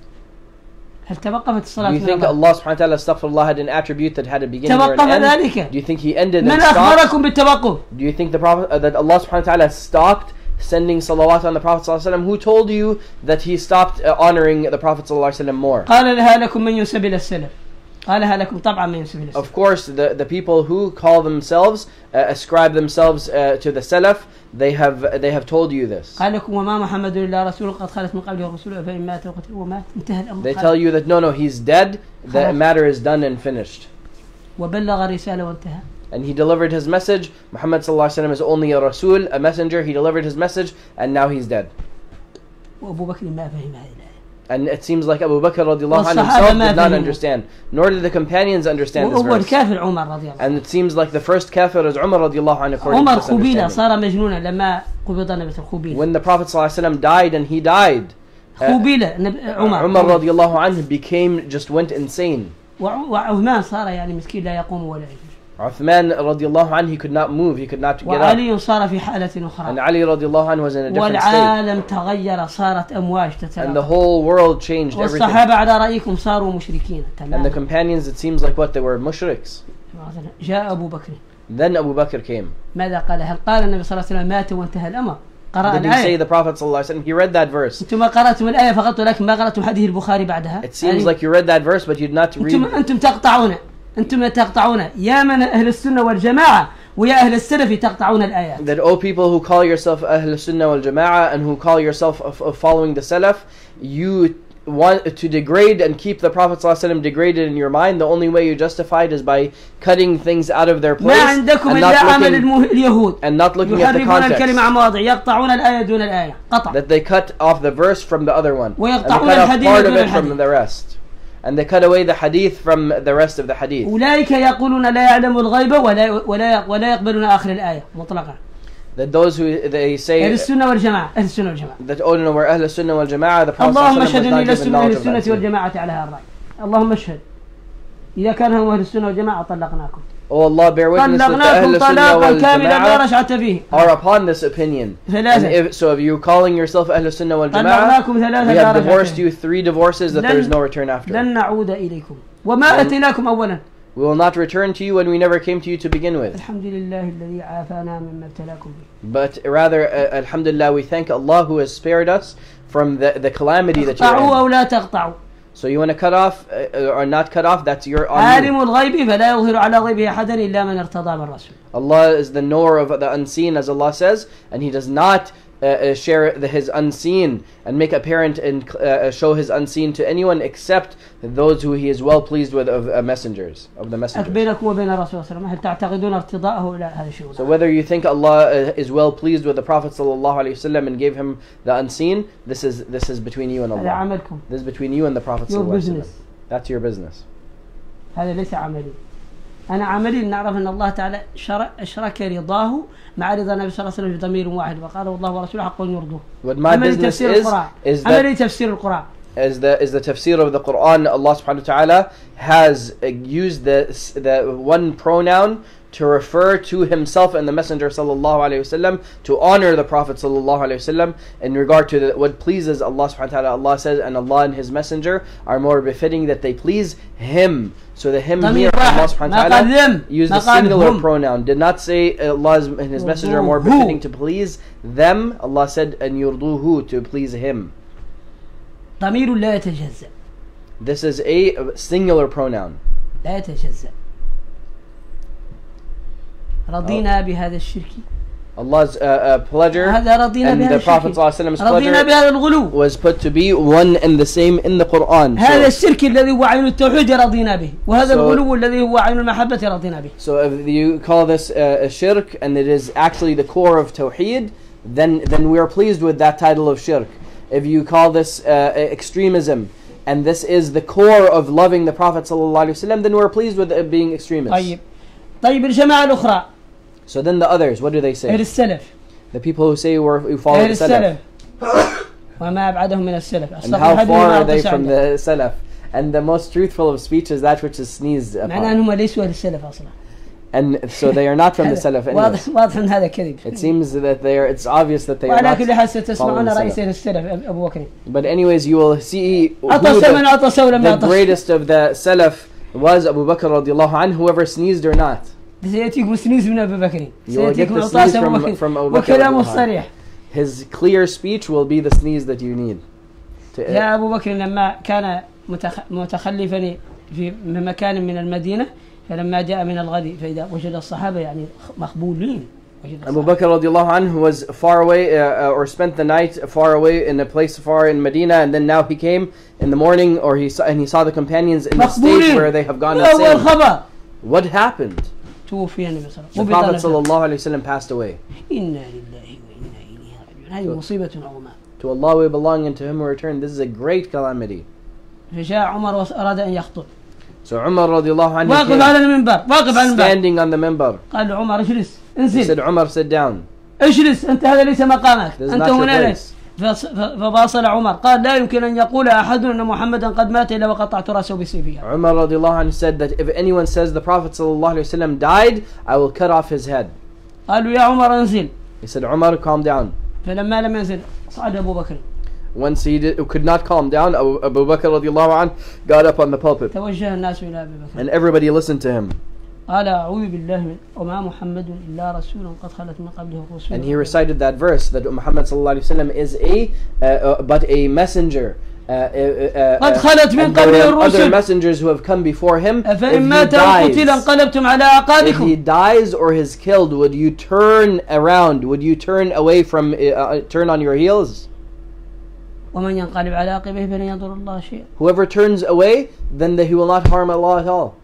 Speaker 1: هل توقفت الصلاة
Speaker 2: Do you think Allah subhanahu wa ta'ala astaghfirullah had an attribute that had a beginning or an
Speaker 1: توقف
Speaker 2: end?
Speaker 1: ذلك
Speaker 2: Do you think He ended
Speaker 1: من
Speaker 2: and stopped?
Speaker 1: أخبركم بالتوقف
Speaker 2: Do you think the Prophet that Allah subhanahu wa ta'ala stopped sending salawat on the Prophet sallallahu alaihi wasallam? Who told you that He stopped honoring the Prophet sallallahu alaihi wasallam more?
Speaker 1: قال لها لكم من ينسب إلى السلف قالها لكم طبعا من ينسب إلى السلف
Speaker 2: Of course, the people who call themselves, ascribe themselves to the Salaf, they have told you this.
Speaker 1: قال لكم وما محمد إلا رسول قد خلت من قبله الرسول فإن مات وقتل ومات انتهى الأمر
Speaker 2: They tell you that no, he's dead, the matter is done and finished.
Speaker 1: وبلغ رسالة وانتهى
Speaker 2: And he delivered his message. Muhammad sallallahu alaihi wasallam is only a Rasul, a messenger. He delivered his message, and now he's dead.
Speaker 1: وأبو بكر ما فهم هذه الآية
Speaker 2: And it seems like Abu Bakr radiallahu anhu
Speaker 1: والصحابة
Speaker 2: himself
Speaker 1: ما
Speaker 2: did not
Speaker 1: فهموا.
Speaker 2: understand, nor did the companions understand this
Speaker 1: وأول
Speaker 2: verse.
Speaker 1: كافر عمر رضي الله عنه
Speaker 2: And it seems like the first kafir is Umar radiallahu anhu according to
Speaker 1: عمر
Speaker 2: this
Speaker 1: خبيلة
Speaker 2: understanding.
Speaker 1: صار مجنونا لما قبض النبي خبيلة
Speaker 2: When the Prophet sallallahu alaihi wasallam died and he died,
Speaker 1: خبيلة
Speaker 2: Umar
Speaker 1: عمر
Speaker 2: radiallahu anhu went insane.
Speaker 1: وعثمان صار يعني مسكين لا يقوم ولا يجلس
Speaker 2: Uthman radiallahu anhu, he could not move, he could not get up.
Speaker 1: وعلي صار في حالة
Speaker 2: And
Speaker 1: أخرى
Speaker 2: Ali radiallahu anhu was in a different state.
Speaker 1: والعالم تغير صارت أمواج
Speaker 2: And the
Speaker 1: تتلاقى
Speaker 2: whole world changed everything.
Speaker 1: والصحابة على رأيكم صاروا مشركين
Speaker 2: And the
Speaker 1: تماما
Speaker 2: companions, it seems like what? They were mushriks.
Speaker 1: جاء أبو بكر
Speaker 2: Then Abu Bakr came.
Speaker 1: ماذا قال هل قال النبي صلى الله عليه وسلم مات وانتهى الأمر قرأ
Speaker 2: Did he say
Speaker 1: الآية
Speaker 2: the Prophet sallallahu alaihi wasallam? He read that verse.
Speaker 1: أنتم قرأتم الآية فقط ولكن ما قرأتم حديث البخاري بعدها
Speaker 2: It seems like you read that verse, but you did not read.
Speaker 1: أنتم تقطعون يا من أهل السنة والجماعة ويا أهل السلف تقطعون الآيات
Speaker 2: That, oh people who call yourself Ahl Sunnah wal Jama'ah and who call yourself of following the Salaf, you want to degrade and keep the Prophet ﷺ degraded in your mind. The only way you justify it is by cutting things out of their place
Speaker 1: ما عندكم إلا عمل اليهود
Speaker 2: and not looking at the
Speaker 1: يحرفون الكلمة عن
Speaker 2: context.
Speaker 1: مواضع يقطعون الآية دون الآية قطع
Speaker 2: That they cut off the verse from the other one. And they
Speaker 1: ويقطعون
Speaker 2: cut off
Speaker 1: الحديث
Speaker 2: part of
Speaker 1: دون
Speaker 2: it from
Speaker 1: الحديث
Speaker 2: the rest. And they cut away the hadith from the rest of the hadith.
Speaker 1: أولئك يقولون لا يعلم الغيب ولا يقبلون آخر الآية مطلقا
Speaker 2: That those who they
Speaker 1: أهل
Speaker 2: say
Speaker 1: السنة والجماعة
Speaker 2: that oh no, we're Ahl Sunnah wal Jama'ah, the Prophet
Speaker 1: اللهم
Speaker 2: ﷺ was
Speaker 1: اشهد
Speaker 2: not
Speaker 1: أني
Speaker 2: given
Speaker 1: لست من أهل
Speaker 2: knowledge of
Speaker 1: السنة
Speaker 2: that.
Speaker 1: والجماعة على هذا الرأي اللهم اشهد إذا كان هم أهل السنة والجماعة طلقناكم
Speaker 2: Oh Allah, bear witness that the
Speaker 1: طلقناكم
Speaker 2: Ahl Sunnah
Speaker 1: طلاقا
Speaker 2: wal
Speaker 1: كاملا لا
Speaker 2: Jama'ah
Speaker 1: رجعة فيه
Speaker 2: are upon this opinion. And
Speaker 1: ثلاثة
Speaker 2: so if you're calling yourself Ahl Sunnah wal
Speaker 1: طلقناكم
Speaker 2: Jama'ah,
Speaker 1: ثلاثة
Speaker 2: we
Speaker 1: لا
Speaker 2: have
Speaker 1: رجعة
Speaker 2: divorced
Speaker 1: فيه
Speaker 2: you 3 divorces that there is no return after.
Speaker 1: لن نعود إليكم وما أتيناكم أولا
Speaker 2: We will not return to you when we never came to you to begin with.
Speaker 1: الحمد لله الذي عافانا مما ابتلاكم به
Speaker 2: But rather, alhamdulillah, we thank Allah who has spared us from the calamity that
Speaker 1: اقطعوا
Speaker 2: you're
Speaker 1: أو
Speaker 2: in.
Speaker 1: لا تقطعوا
Speaker 2: So you want to cut off or not cut off, that's your on
Speaker 1: عالم
Speaker 2: you.
Speaker 1: الغيب فلا يظهر على غيبه أحدا إلا من ارتضى من رسول
Speaker 2: Allah is the knower of the unseen, as Allah says, and He does not share His unseen and make apparent and show His unseen to anyone except those who He is well pleased with of messengers, of the messengers.
Speaker 1: بينكم وبين الرسول صلى الله عليه وسلم هل تعتقدون ارتضاءه لا هذا شيء
Speaker 2: So whether you think Allah is well pleased with the Prophet ﷺ and gave him the unseen, this is between you and
Speaker 1: هذا
Speaker 2: Allah.
Speaker 1: عملكم
Speaker 2: This is between you and the Prophet
Speaker 1: your
Speaker 2: ﷺ.
Speaker 1: business
Speaker 2: That's your business.
Speaker 1: هذا ليس عملي أنا عملي نعرف أن الله تعالى أشرك رضاه مع رضا النبي صلى الله عليه وسلم بضمير واحد وقال والله ورسوله حق يرضوه
Speaker 2: What my business is
Speaker 1: عملي
Speaker 2: that
Speaker 1: تفسير القرآن
Speaker 2: is the tafsir of the Quran. Allah subhanahu wa ta'ala has used the one pronoun to refer to himself and the Messenger sallallahu alaihi wasallam, to honor the Prophet sallallahu alaihi wasallam in regard to what pleases Allah subhanahu wa ta'ala. Allah says, and Allah and His Messenger are more befitting that they please Him. So the Him here, Allah subhanahu wa ta'ala used the singular pronoun. Did not say Allah and His Messenger are more befitting to please them. Allah said, and yurduhu, to please Him.
Speaker 1: ضمير لا يتجزأ.
Speaker 2: This is a singular pronoun.
Speaker 1: لا يتجزأ. رضينا بهذا الشرك.
Speaker 2: Allah's pleasure and the Prophet ﷺ's pleasure was put to be one and the same in the Quran.
Speaker 1: هذا الشرك الذي هو عين التوحيد رضينا به، وهذا الغلو الذي هو عين المحبة رضينا به.
Speaker 2: So if you call this a shirk and it is actually the core of tawheed, then we are pleased with that title of shirk. If you call this extremism and this is the core of loving the Prophet ﷺ, then we're pleased with it being extremists.
Speaker 1: طيب الجماعة الأخرى.
Speaker 2: So then the others, what do they say?
Speaker 1: أهل السلف.
Speaker 2: The people who say we follow the Salaf.
Speaker 1: وما أبعدهم من السلف.
Speaker 2: And how far are they from the Salaf? And the most truthful of speech is that which is sneezed upon.
Speaker 1: معناه أنهم ليسوا أهل السلف أصلا.
Speaker 2: And so they are not from the Salaf anyways.
Speaker 1: واضح أن هذا كذب.
Speaker 2: It seems that it's obvious that they are not
Speaker 1: following the
Speaker 2: Salaf. But anyways, you will see who the greatest of the Salaf was Abu Bakr radiallahu anhu, whoever sneezed or not.
Speaker 1: سيأتيكم سنيز من أبي بكر.
Speaker 2: You will get the sneeze from Abu Bakr
Speaker 1: وكلامه الصريح.
Speaker 2: His clear speech will be the sneeze that you need.
Speaker 1: يا أبو بكر لما كان متخلفا في مكان من المدينة، فلما جاء من الغد فإذا وجد الصحابة يعني مخبولين.
Speaker 2: Abu Bakr radiallahu anhu was far away or spent the night far away in a place far in Medina, and then now he came in the morning, or he saw the companions in the state where they have gone insane. What happened?
Speaker 1: توفي النبي صلى الله عليه وسلم.
Speaker 2: The Prophet sallallahu alaihi wasallam passed away.
Speaker 1: إنا لله وإنا إليه راجعون. هذه مصيبة عظمى.
Speaker 2: To Allah we belong and to Him we return. This is a great calamity.
Speaker 1: فجاء عمر وأراد أن يخطب.
Speaker 2: So Umar radiallahu anhu
Speaker 1: واقف على المنبر. واقف على المنبر.
Speaker 2: Standing on the minbar.
Speaker 1: قال عمر اجلس انزل.
Speaker 2: He said, Umar, sit down.
Speaker 1: اجلس أنت هذا ليس مقامك. أنت هنالك. فباصل عمر قال لا يمكن أن يقول أحد أن محمدا قد مات إلا وقطعت رأسه بسيفي.
Speaker 2: Umar radiallahu anhu said that if anyone says the Prophet sallallahu alaihi wasallam died, I will cut off his head.
Speaker 1: قالوا يا عمر انزل.
Speaker 2: He said, Umar, calm down.
Speaker 1: فلما لم ينزل صعد أبو بكر.
Speaker 2: Once he could not calm down, Abu Bakr radiallahu anhu got up on the pulpit.
Speaker 1: توجه الناس إلى أبي بكر.
Speaker 2: And everybody listened to him.
Speaker 1: قال أعوذ بالله وما محمد إلا رسول قد خلت من قبله الرسل.
Speaker 2: And he recited that verse that Muhammad sallallahu alaihi wasallam is but a messenger.
Speaker 1: قد خلت من قبله الرسل.
Speaker 2: Other messengers who have come before him.
Speaker 1: فإن مات أو قتل انقلبتم على أعقابكم.
Speaker 2: If he dies or is killed, would you turn around? Would you turn away from turn on your heels?
Speaker 1: ومن ينقلب على عقبيه فلن يضر الله شيئا.
Speaker 2: Whoever turns away, then he will not harm Allah at all.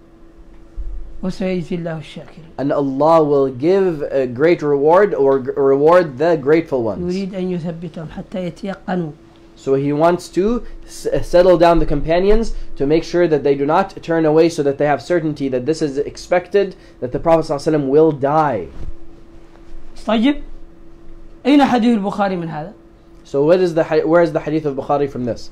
Speaker 1: وسيجزي الله الشاكرين.
Speaker 2: And Allah will give a great reward or reward the grateful ones.
Speaker 1: يريد أن يثبتهم حتى يتيقنوا.
Speaker 2: So he wants to settle down the companions to make sure that they do not turn away, so that they have certainty that this is expected, that the Prophet ﷺ will die.
Speaker 1: طيب أين حديث البخاري من هذا؟
Speaker 2: So where is the hadith of Bukhari from this?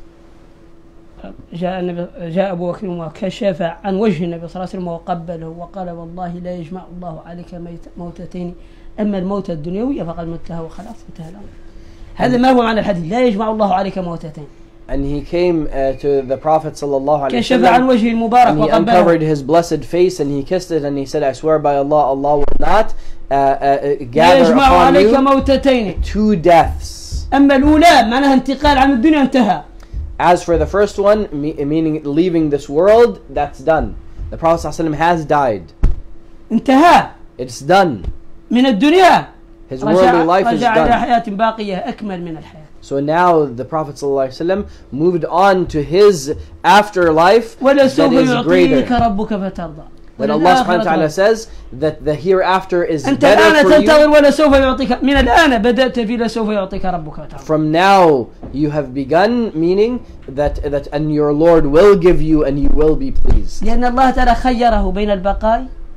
Speaker 1: جاء أبو بكر وكشف عن وجه النبي صلى الله عليه وسلم وقبله وقال والله لا يجمع الله عليك موتتين، أما الموت الدنيوي فقد متها وخلاص انتهى الأمر. هذا ما هو معنى الحديث، لا يجمع الله عليك موتتين.
Speaker 2: And he came to the Prophet sallallahu alaihi
Speaker 1: كشف عن وجه المبارك
Speaker 2: and he uncovered his blessed face and he kissed it and he said, I swear by Allah, Allah will not gather upon you two deaths.
Speaker 1: أما الأولى معناها انتقال عن الدنيا انتهى.
Speaker 2: As for the first one, meaning leaving this world, that's done. The Prophet ﷺ has died.
Speaker 1: انتهى.
Speaker 2: It's done.
Speaker 1: من الدنيا.
Speaker 2: His worldly life is
Speaker 1: رجع إلى
Speaker 2: done.
Speaker 1: حياة باقية أكمل من الحياة.
Speaker 2: So now the Prophet ﷺ moved on to his afterlife that is greater.
Speaker 1: ربك فترضى.
Speaker 2: When Allah subhanahu wa ta'ala says that the hereafter is
Speaker 1: أنت
Speaker 2: better
Speaker 1: الآن
Speaker 2: for you.
Speaker 1: تنتظر ولا سوف يعطيك من الآن بدأت في لا سوف يعطيك ربك وتعالى.
Speaker 2: From now you have begun, meaning that and your Lord will give you and you will be pleased.
Speaker 1: لأن الله تعالى خيره بين البقاء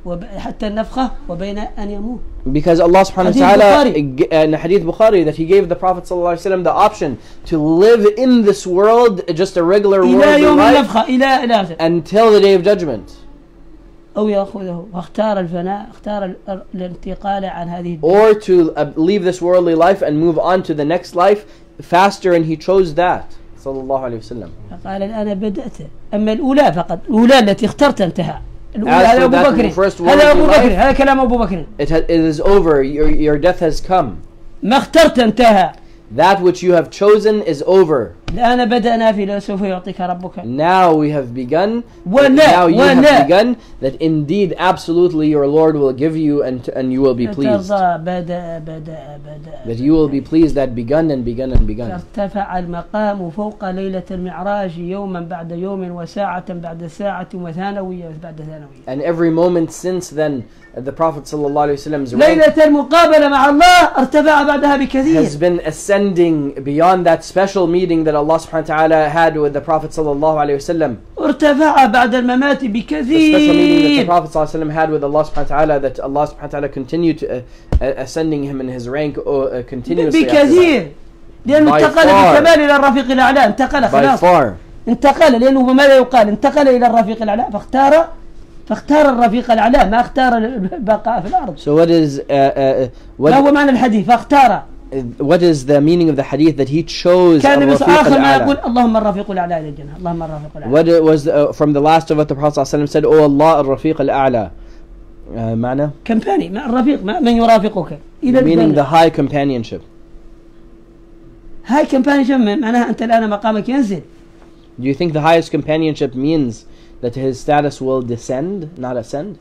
Speaker 1: حتى النفخة وبين أن يموت.
Speaker 2: Because Allah subhanahu wa
Speaker 1: Hadith
Speaker 2: ta'ala,
Speaker 1: Bukhari.
Speaker 2: in Hadith Bukhari, that He gave the Prophet sallallahu alaihi wasallam the option to live in this world, just a regular
Speaker 1: إلى
Speaker 2: worldly
Speaker 1: يوم
Speaker 2: life,
Speaker 1: النفخة إلى آخر.
Speaker 2: until the day of judgment.
Speaker 1: أو يأخذه واختار الفناء، اختار الانتقال عن هذه الدنيا.
Speaker 2: Or to leave this worldly life and move on to the next life faster, and He chose that. Sallallahu alaihi wasallam.
Speaker 1: فقال الآن بدأت. أما الأولى فقط، الأولى التي اخترت انتهى. الأولى
Speaker 2: As
Speaker 1: هذا
Speaker 2: for
Speaker 1: أبو
Speaker 2: that
Speaker 1: بكر،
Speaker 2: first
Speaker 1: هذا أبو
Speaker 2: worldly
Speaker 1: بكر،
Speaker 2: life,
Speaker 1: هذا كلام أبو بكر.
Speaker 2: It is over. Your death has come.
Speaker 1: ما اخترت انتهى.
Speaker 2: That which you have chosen is over.
Speaker 1: الآن بدأنا في سوف يعطيك ربك.
Speaker 2: Now we have begun.
Speaker 1: ولا
Speaker 2: Now you
Speaker 1: ولا
Speaker 2: have begun that indeed, absolutely, your Lord will give you, and you will be pleased.
Speaker 1: ترضى بدأ
Speaker 2: That you will be pleased that begun and begun and begun.
Speaker 1: فارتفع المقام فوق ليلة المعراج يوما بعد يوم وساعة بعد ساعة وثانوية بعد ثانوية.
Speaker 2: And every moment since then, the Prophet ﷺ's rank
Speaker 1: ليلة المقابلة مع الله ارتفع بعدها بكثير.
Speaker 2: has been ascending beyond that special meeting that Allah subhanahu wa ta'ala had with the Prophet ﷺ.
Speaker 1: ارتفع بعد الممات
Speaker 2: The special meeting that the
Speaker 1: بكثير.
Speaker 2: Prophet ﷺ had with Allah subhanahu wa ta'ala, that Allah subhanahu wa ta'ala continued to ascending him in his rank continuously after that.
Speaker 1: بكثير. لأنه
Speaker 2: By
Speaker 1: انتقل
Speaker 2: far.
Speaker 1: بالكمال إلى الرفيق الأعلى، انتقل
Speaker 2: By
Speaker 1: خلاص.
Speaker 2: far.
Speaker 1: انتقل، لأنه ماذا يقال؟ انتقل إلى الرفيق الأعلى فاختار الرفيق الأعلى، ما اختار البقاء في الأرض.
Speaker 2: So what is
Speaker 1: ما هو معنى الحديث؟ فاختار.
Speaker 2: what is the meaning of the hadith that he chose
Speaker 1: كان
Speaker 2: الرفيق
Speaker 1: آخر ما يقول
Speaker 2: الأعلى?
Speaker 1: اللهم الرفيق الأعلى إلى الجنة، اللهم الرفيق الأعلى.
Speaker 2: What it was from the last of what the Prophet ﷺ said, "Oh Allah, الرفيق الأعلى." معنى?
Speaker 1: كمباني، ما الرفيق، من يرافقك إلى
Speaker 2: Meaning the
Speaker 1: الجنة.
Speaker 2: high companionship.
Speaker 1: هاي كمباني معناها أنت الآن مقامك ينزل.
Speaker 2: Do you think the highest companionship means that his status will descend, not ascend?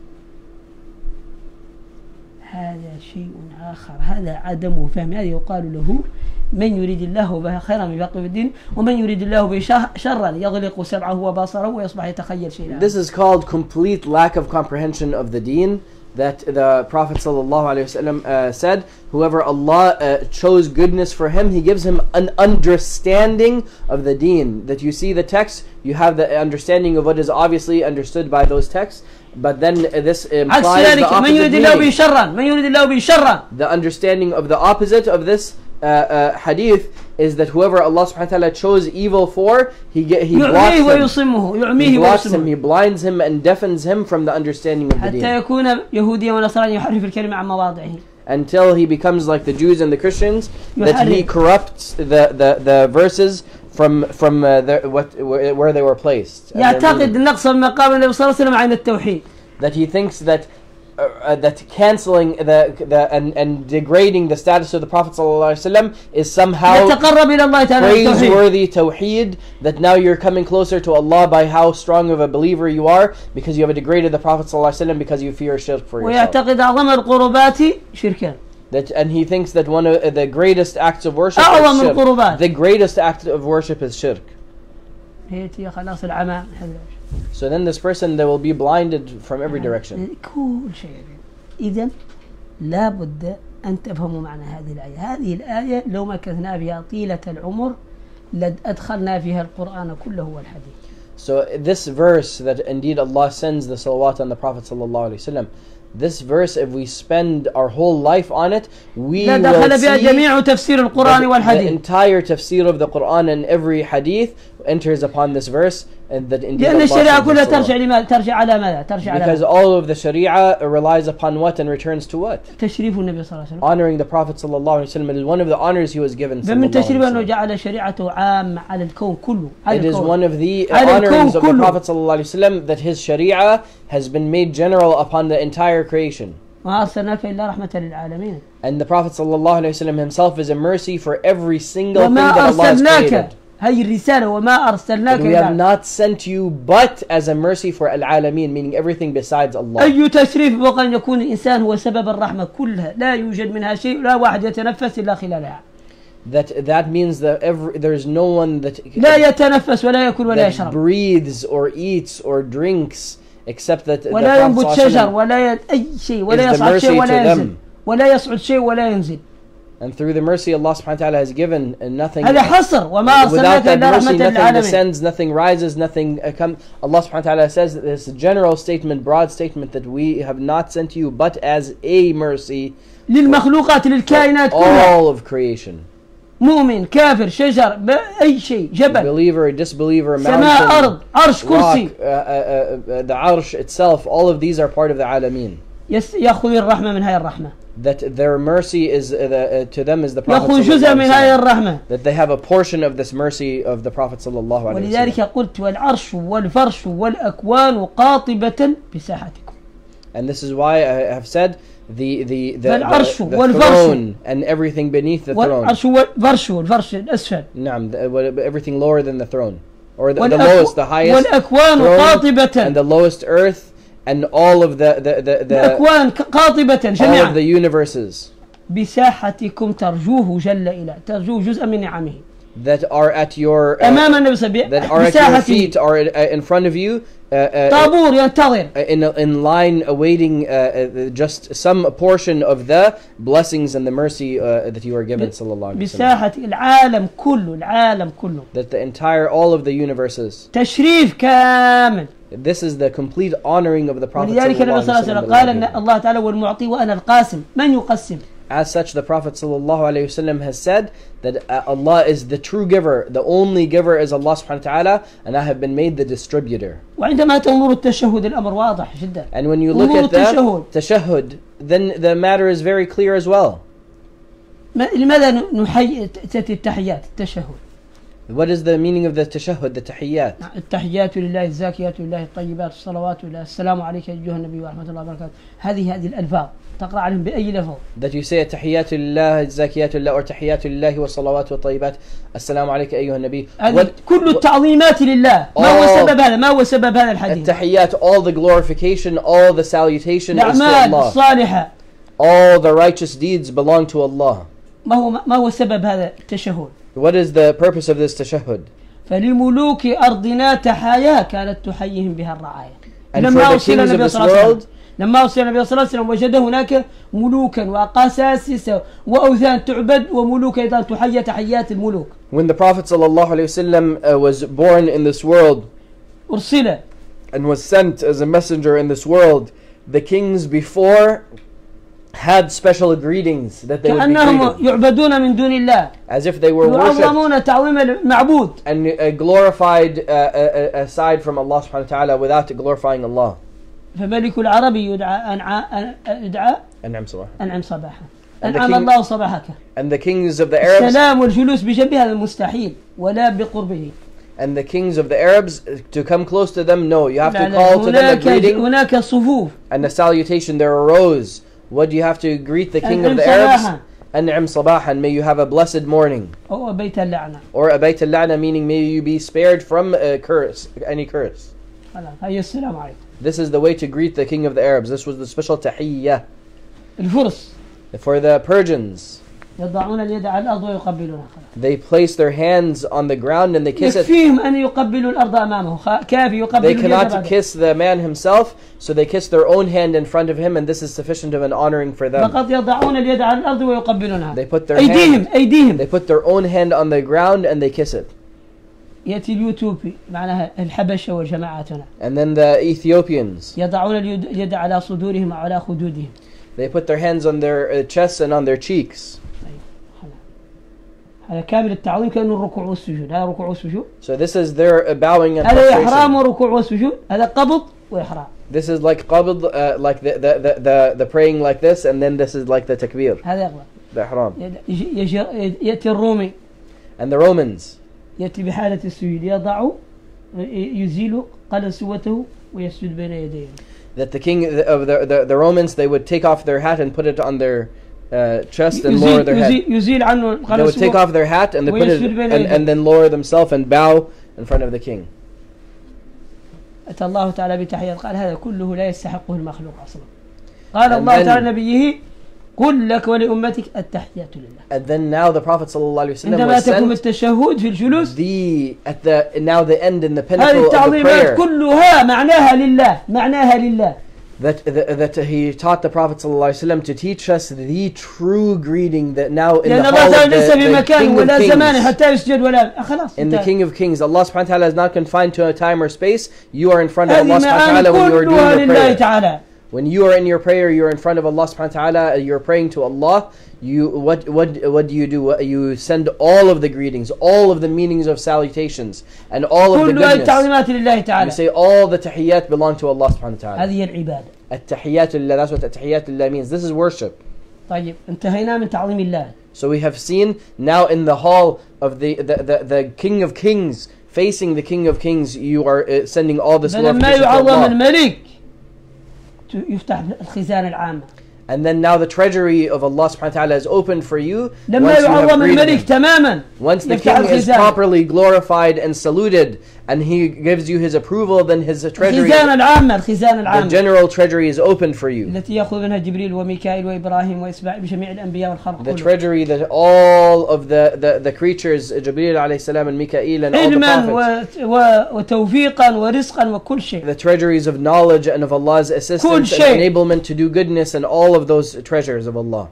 Speaker 1: هذا شيء آخر، هذا عدم فهم. هذا يقال له من يريد الله به خيرا يفقهه في الدين، ومن يريد الله به شرا يغلق سمعه وبصره ويصبح يتخيل شيئا.
Speaker 2: This is called complete lack of comprehension of the deen. That the Prophet ﷺ said, whoever Allah chose goodness for him, He gives him an understanding of the deen. That you see the text, you have the understanding of what is obviously understood by those texts, but then this implies the opposite meaning. The understanding of the opposite of this hadith is that whoever Allah subhanahu wa ta'ala chose evil for, He blocks him, He blinds him and deafens him from the understanding of the deen.
Speaker 1: حتى يكون يهوديا ونصرانيا يحرف الكلمة عن مواضعه.
Speaker 2: Until he becomes like the Jews and the Christians, that he corrupts the verses from where they were placed.
Speaker 1: يعتقد نقص المقام النبي صلى الله عليه وسلم عن التوحيد.
Speaker 2: That he thinks that cancelling and degrading the status of the Prophet ﷺ is somehow praiseworthy tawheed, that now you're coming closer to Allah by how strong of a believer you are, because you have degraded the Prophet ﷺ because you fear shirk for yourself.
Speaker 1: ويعتقد أعظم القربات شركا.
Speaker 2: And he thinks that one of the greatest acts of worship is shirk. The greatest act of worship is shirk. So then this person, they will be blinded from every direction.
Speaker 1: كل شيء. إذن لا بد أن تفهموا معنى هذه الآية. هذه الآية لو مكثنا فيها طيلة العمر لأدخلنا فيها القرآن كله والحديث.
Speaker 2: So this verse that indeed Allah sends the salawat on the Prophet sallallahu alaihi wasallam, this verse, if we spend our whole life on it, we will see the entire tafsir of the Quran, and every hadith enters upon this verse, and that indeed because all of the Sharia relies upon what and returns to what? Honoring the Prophet sallallahu alaihi wasallam. It is one of the honors he was given. It is one of the honorings of the Prophet sallallahu alaihi wasallam that his Sharia has been made general upon the entire creation. And the Prophet sallallahu alaihi wasallam himself is a mercy for every single thing that Allah has created. We have not sent you but as a mercy for al-alamin, meaning everything besides Allah. That means that there is no one that breathes or eats or drinks except that the Prophet is the mercy to them. And through the mercy Allah subhanahu wa ta'ala has given, and nothing
Speaker 1: هذا حصر وما
Speaker 2: without
Speaker 1: أرسلناك
Speaker 2: that
Speaker 1: إلا
Speaker 2: mercy,
Speaker 1: رحمة
Speaker 2: nothing
Speaker 1: للعالمين.
Speaker 2: descends, nothing rises, nothing comes. Allah subhanahu wa ta'ala says that this general statement, broad statement, that we have not sent you but as a mercy
Speaker 1: للمخلوقات للكائنات
Speaker 2: for
Speaker 1: كلها.
Speaker 2: all of creation.
Speaker 1: مؤمن كافر شجر أي شيء جبل
Speaker 2: Believer, disbeliever,
Speaker 1: سماء أرض
Speaker 2: mountain,
Speaker 1: عرش كرسي
Speaker 2: rock, the arsh itself, all of these are part of the alameen.
Speaker 1: يأخذ الرحمة من هاي الرحمة.
Speaker 2: That their mercy is to them is the Prophet
Speaker 1: يأخذ جزء من هاي الرحمة.
Speaker 2: that they have a portion of this mercy of the Prophet sallallahu alaihi wasallam.
Speaker 1: ولذلك قلت والعرش والفرش والأكوان قاطبة بساحتكم.
Speaker 2: And this is why I have said the
Speaker 1: فالعرش والفرش
Speaker 2: throne and everything beneath the throne.
Speaker 1: والعرش والفرش والفرش الأسفل.
Speaker 2: نعم, everything lower than the throne, or the lowest, the highest
Speaker 1: والأكوان
Speaker 2: throne,
Speaker 1: قاطبة.
Speaker 2: and the lowest earth, and all of the
Speaker 1: الأكوان قاطبة
Speaker 2: all of
Speaker 1: جميعا
Speaker 2: the universes
Speaker 1: بساحتكم ترجوه جل إله ترجوه جزء من نعمه
Speaker 2: that are at your
Speaker 1: أمام النبي صلى الله عليه
Speaker 2: that
Speaker 1: وسلم
Speaker 2: are at your
Speaker 1: بساحته
Speaker 2: feet, are in front of you,
Speaker 1: طابور ينتظر
Speaker 2: in line awaiting just some portion of the blessings and the mercy that you are given, sallallahu alaihi wasallam.
Speaker 1: بساحة العالم كله العالم كله
Speaker 2: That the entire, all of the universes,
Speaker 1: تشريف كامل.
Speaker 2: this is the complete honoring of the Prophet
Speaker 1: ولذلك النبي صلى الله عليه وسلم
Speaker 2: sallallahu
Speaker 1: قال
Speaker 2: alaihi
Speaker 1: أن
Speaker 2: wasallam.
Speaker 1: الله تعالى هو المعطي وأنا القاسم. من يقسم؟
Speaker 2: As such, the Prophet ﷺ has said that Allah is the true giver, the only giver is Allah subhanahu wa ta'ala, and I have been made the distributor.
Speaker 1: وعندما تنظر التشهد الأمر واضح جدا.
Speaker 2: And when you look at the tashahhud, then the matter is very clear as well.
Speaker 1: لماذا نحيي تأتي التحيات التشهد؟
Speaker 2: What is the meaning of the tashahhud, the tahiyyat?
Speaker 1: التحيات لله الزاكيات لله الطيبات الصلوات لله السلام عليك أيها النبي ورحمة الله وبركاته. هذه الألفاظ تقرأ عليهم بأي لفظ.
Speaker 2: That you say tahiyyatu lillah, zakiyatu lillah, or tahiyyatu lillahi wa salawatu wa tayyibat. Assalamu alayka ayyuha nabi.
Speaker 1: كل التعظيمات لله. ما هو سبب هذا؟ ما هو سبب هذا الحديث؟
Speaker 2: التحيات, all the glorification, all the salutation is to
Speaker 1: الأعمال
Speaker 2: Allah.
Speaker 1: الصالحة.
Speaker 2: All the righteous deeds belong to Allah.
Speaker 1: ما هو سبب هذا التشهد؟
Speaker 2: What is the purpose of this tashahhud?
Speaker 1: فلملوك أرضنا تحايا كانت تحييهم بها الرعايا.
Speaker 2: And for the kings of this world,
Speaker 1: لما وصل النبي صلى الله عليه وسلم وجد هناك ملوكا وقساسسة وأوثان تعبد وملوك أيضا تحيى تحيات الملوك.
Speaker 2: when the Prophet ﷺ was born in this world
Speaker 1: أرسل
Speaker 2: and was sent as a messenger in this world, the kings before had special greetings that they would be
Speaker 1: كأنهم
Speaker 2: greeted,
Speaker 1: يعبدون من دون الله
Speaker 2: as if they were worshipped
Speaker 1: يعظمون تعظيم المعبود.
Speaker 2: and glorified aside from Allah subhanahu wa ta'ala without glorifying Allah.
Speaker 1: فملك العربي يدعى
Speaker 2: أنعم صباحا.
Speaker 1: أنعم صباحا.
Speaker 2: And the
Speaker 1: أنعم
Speaker 2: king-
Speaker 1: الله صباحك.
Speaker 2: And the kings of the Arabs,
Speaker 1: السلام والجلوس بجنبه هذا مستحيل ولا بقربه.
Speaker 2: and the kings of the Arabs, to come close to them, no, you have
Speaker 1: لا
Speaker 2: to
Speaker 1: لا
Speaker 2: call to them a greeting
Speaker 1: هناك صفوف.
Speaker 2: and a salutation. There arose. What do you have to greet the king of
Speaker 1: أنعم
Speaker 2: the Arabs?
Speaker 1: صباحا.
Speaker 2: An'am sabahan, may you have a blessed morning.
Speaker 1: أو بيت اللعنة.
Speaker 2: Or abayt al-la'na, meaning may you be spared from a curse, any curse.
Speaker 1: خلاص هيا السلام عليكم.
Speaker 2: This is the way to greet the king of the Arabs. This was the special tahiyyah.
Speaker 1: الفرس
Speaker 2: For the Persians,
Speaker 1: يضعون اليد على الأرض ويقبلونها.
Speaker 2: they place their hands on the ground and they kiss it.
Speaker 1: يكفيهم أن يقبلوا الأرض أمامه. كافي يقبلوا
Speaker 2: They
Speaker 1: اليد
Speaker 2: cannot
Speaker 1: بعده.
Speaker 2: kiss the man himself, so they kiss their own hand in front of him, and this is sufficient of an honoring for them.
Speaker 1: فقط يضعون اليد على الأرض ويقبلونها.
Speaker 2: They put their
Speaker 1: أيديهم
Speaker 2: they put their own hand on the ground and they kiss it.
Speaker 1: يأتي اليوتيوبي معناها الحبشة وجماعتنا
Speaker 2: And then the Ethiopians,
Speaker 1: يضعون اليد على صدورهم وعلى خدودهم.
Speaker 2: they put their hands on their chests and on their cheeks.
Speaker 1: هذا كامل التعظيم كأنه الركوع والسجود. هذا ركوع والسجود.
Speaker 2: So this is their bowing and
Speaker 1: هذا إحرام
Speaker 2: prostration.
Speaker 1: وركوع والسجود. هذا قبض وإحرام.
Speaker 2: This is like qabd, like the praying like this, and then this is like the takbir,
Speaker 1: هذا يقبل.
Speaker 2: the ihram.
Speaker 1: يأتي الرومي
Speaker 2: And the Romans,
Speaker 1: يأتي بحالة السجود يضع يزيل قلنسوته ويسجد بين يديه.
Speaker 2: that the king of the Romans, they would take off their hat and put it on their chest and lower their head.
Speaker 1: يزيل عنه
Speaker 2: They would take
Speaker 1: القلنسوة
Speaker 2: off their hat and they put it and then lower themselves and bow in front of the king.
Speaker 1: أتى الله تعالى بتحية قال هذا كله لا يستحقه المخلوق أصلا. قال
Speaker 2: And
Speaker 1: الله
Speaker 2: then-
Speaker 1: تعالى نبيه قل لك ولأمتك التحيات لله.
Speaker 2: And then now the Prophet ﷺ
Speaker 1: عندما
Speaker 2: was
Speaker 1: تكون
Speaker 2: sent
Speaker 1: التشهد في الجلوس
Speaker 2: at the now the end in the
Speaker 1: هذه
Speaker 2: pinnacle of the
Speaker 1: التعظيمات
Speaker 2: prayer.
Speaker 1: كلها معناها لله معناها لله.
Speaker 2: that he taught the Prophet ﷺ to teach us the true greeting that now in
Speaker 1: لأن
Speaker 2: the
Speaker 1: الله
Speaker 2: hall
Speaker 1: تعالى
Speaker 2: of
Speaker 1: ليس في
Speaker 2: the
Speaker 1: مكان
Speaker 2: King
Speaker 1: ولا
Speaker 2: of
Speaker 1: زمان
Speaker 2: Kings.
Speaker 1: حتى يسجد ولا خلاص
Speaker 2: In the King of Kings, Allah subhanahu wa ta'ala is not confined to a time or space. You are in front of
Speaker 1: هذه
Speaker 2: Allah subhanahu wa
Speaker 1: معاني
Speaker 2: ta'ala when you are
Speaker 1: كلها
Speaker 2: doing your
Speaker 1: لله
Speaker 2: prayer.
Speaker 1: تعالى.
Speaker 2: When you are in your prayer, you're in front of Allah subhanahu wa ta'ala, you're praying to Allah. What do you do? You send all of the greetings, all of the meanings of salutations, and all of the
Speaker 1: كل
Speaker 2: goodness.
Speaker 1: التعظيمات لله
Speaker 2: You
Speaker 1: تعالى.
Speaker 2: say all the tahiyyat belong to Allah subhanahu wa ta'ala.
Speaker 1: هذه العبادة.
Speaker 2: At-tahiyyat lillah, that's what at-tahiyyat lillah means. This is worship.
Speaker 1: طيب انتهينا من تعظيم الله.
Speaker 2: So we have seen now in the hall of the King of Kings, facing the King of Kings, you are sending all this
Speaker 1: فلما
Speaker 2: glorification to
Speaker 1: يعظم
Speaker 2: Allah.
Speaker 1: الملك يفتح الخزانة العامة.
Speaker 2: And then now the treasury of Allah subhanahu wa ta'ala is opened for you.
Speaker 1: لما
Speaker 2: Once you have
Speaker 1: يعظم
Speaker 2: greeted
Speaker 1: الملك
Speaker 2: him.
Speaker 1: تماما
Speaker 2: Once the
Speaker 1: يفتح
Speaker 2: king is
Speaker 1: الخزانة.
Speaker 2: properly glorified and saluted, and he gives you his approval, then his treasury,
Speaker 1: الخزانة العامة الخزانة
Speaker 2: the
Speaker 1: العامة
Speaker 2: general treasury is opened for you.
Speaker 1: التي يأخذ منها جبريل وميكائيل وإبراهيم وإسماعيل بجميع الأنبياء والخلق
Speaker 2: The
Speaker 1: كله.
Speaker 2: treasury that all of the creatures, Jibreel alayhi salam and Mikael and all the prophets,
Speaker 1: علما وتوفيقا ورزقا وكل شيء.
Speaker 2: the treasuries of knowledge and of Allah's assistance
Speaker 1: كل
Speaker 2: and
Speaker 1: شيء.
Speaker 2: enablement to do goodness, and all of those treasures of Allah.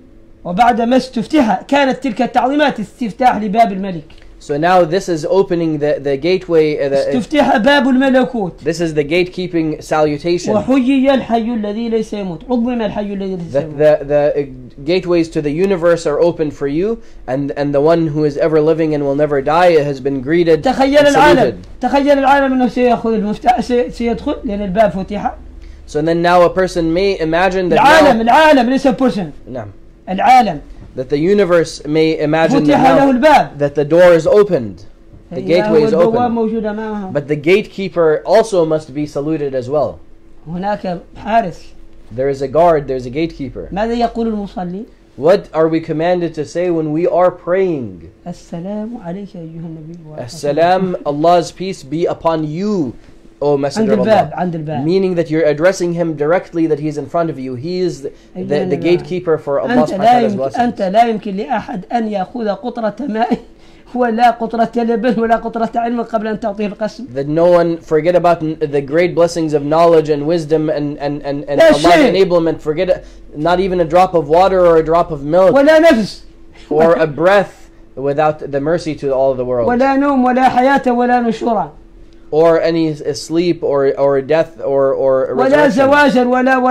Speaker 1: وبعد ما استفتح كانت تلك التعظيمات استفتاح لباب الملك.
Speaker 2: So now this is opening the gateway,
Speaker 1: استفتح باب الملكوت.
Speaker 2: this is the gatekeeping salutation.
Speaker 1: وحيي الحي الذي ليس يموت. عظم الحي الذي ليس
Speaker 2: That
Speaker 1: يموت.
Speaker 2: the gateways to the universe are open for you, and the one who is ever living and will never die has been greeted
Speaker 1: تخيل
Speaker 2: and
Speaker 1: العالم
Speaker 2: saluted.
Speaker 1: تخيل العالم انه سيأخذ المفتاح سيدخل لأن الباب فتح.
Speaker 2: So then now a person may imagine that
Speaker 1: العالم ليس بيرسون.
Speaker 2: now,
Speaker 1: العالم
Speaker 2: that the universe may imagine
Speaker 1: فتح له
Speaker 2: that, now,
Speaker 1: الباب.
Speaker 2: that the door is opened, the gateway is
Speaker 1: البواب
Speaker 2: open,
Speaker 1: موجود أمامه.
Speaker 2: but the gatekeeper also must be saluted as well.
Speaker 1: هناك حارس.
Speaker 2: There is a guard, there's a gatekeeper.
Speaker 1: ماذا يقول المصلي؟
Speaker 2: What are we commanded to say when we are praying?
Speaker 1: السلام عليك أيها النبي.
Speaker 2: As-salam, Allah's peace be upon you, O
Speaker 1: عند
Speaker 2: Messenger of
Speaker 1: الباب
Speaker 2: Allah.
Speaker 1: عند الباب.
Speaker 2: Meaning that you're addressing him directly, that he's in front of you. He is the gatekeeper for Allah
Speaker 1: أنت
Speaker 2: subhanahu wa
Speaker 1: لا
Speaker 2: ta'ala's
Speaker 1: يمكن
Speaker 2: blessings.
Speaker 1: أنت لا يمكن لأحد أن يأخذ قطرة ماء ولا قطرة لبن ولا قطرة علم قبل أن تعطيه القسم.
Speaker 2: That no one forget about the great blessings of knowledge and wisdom and Allah's
Speaker 1: شيء.
Speaker 2: enablement. Forget not even a drop of water or a drop of milk
Speaker 1: ولا نفس
Speaker 2: or a breath without the mercy to all of the world.
Speaker 1: ولا نوم ولا حياة ولا نشورا
Speaker 2: Or any sleep or death or
Speaker 1: ولا
Speaker 2: resurrection
Speaker 1: زواجا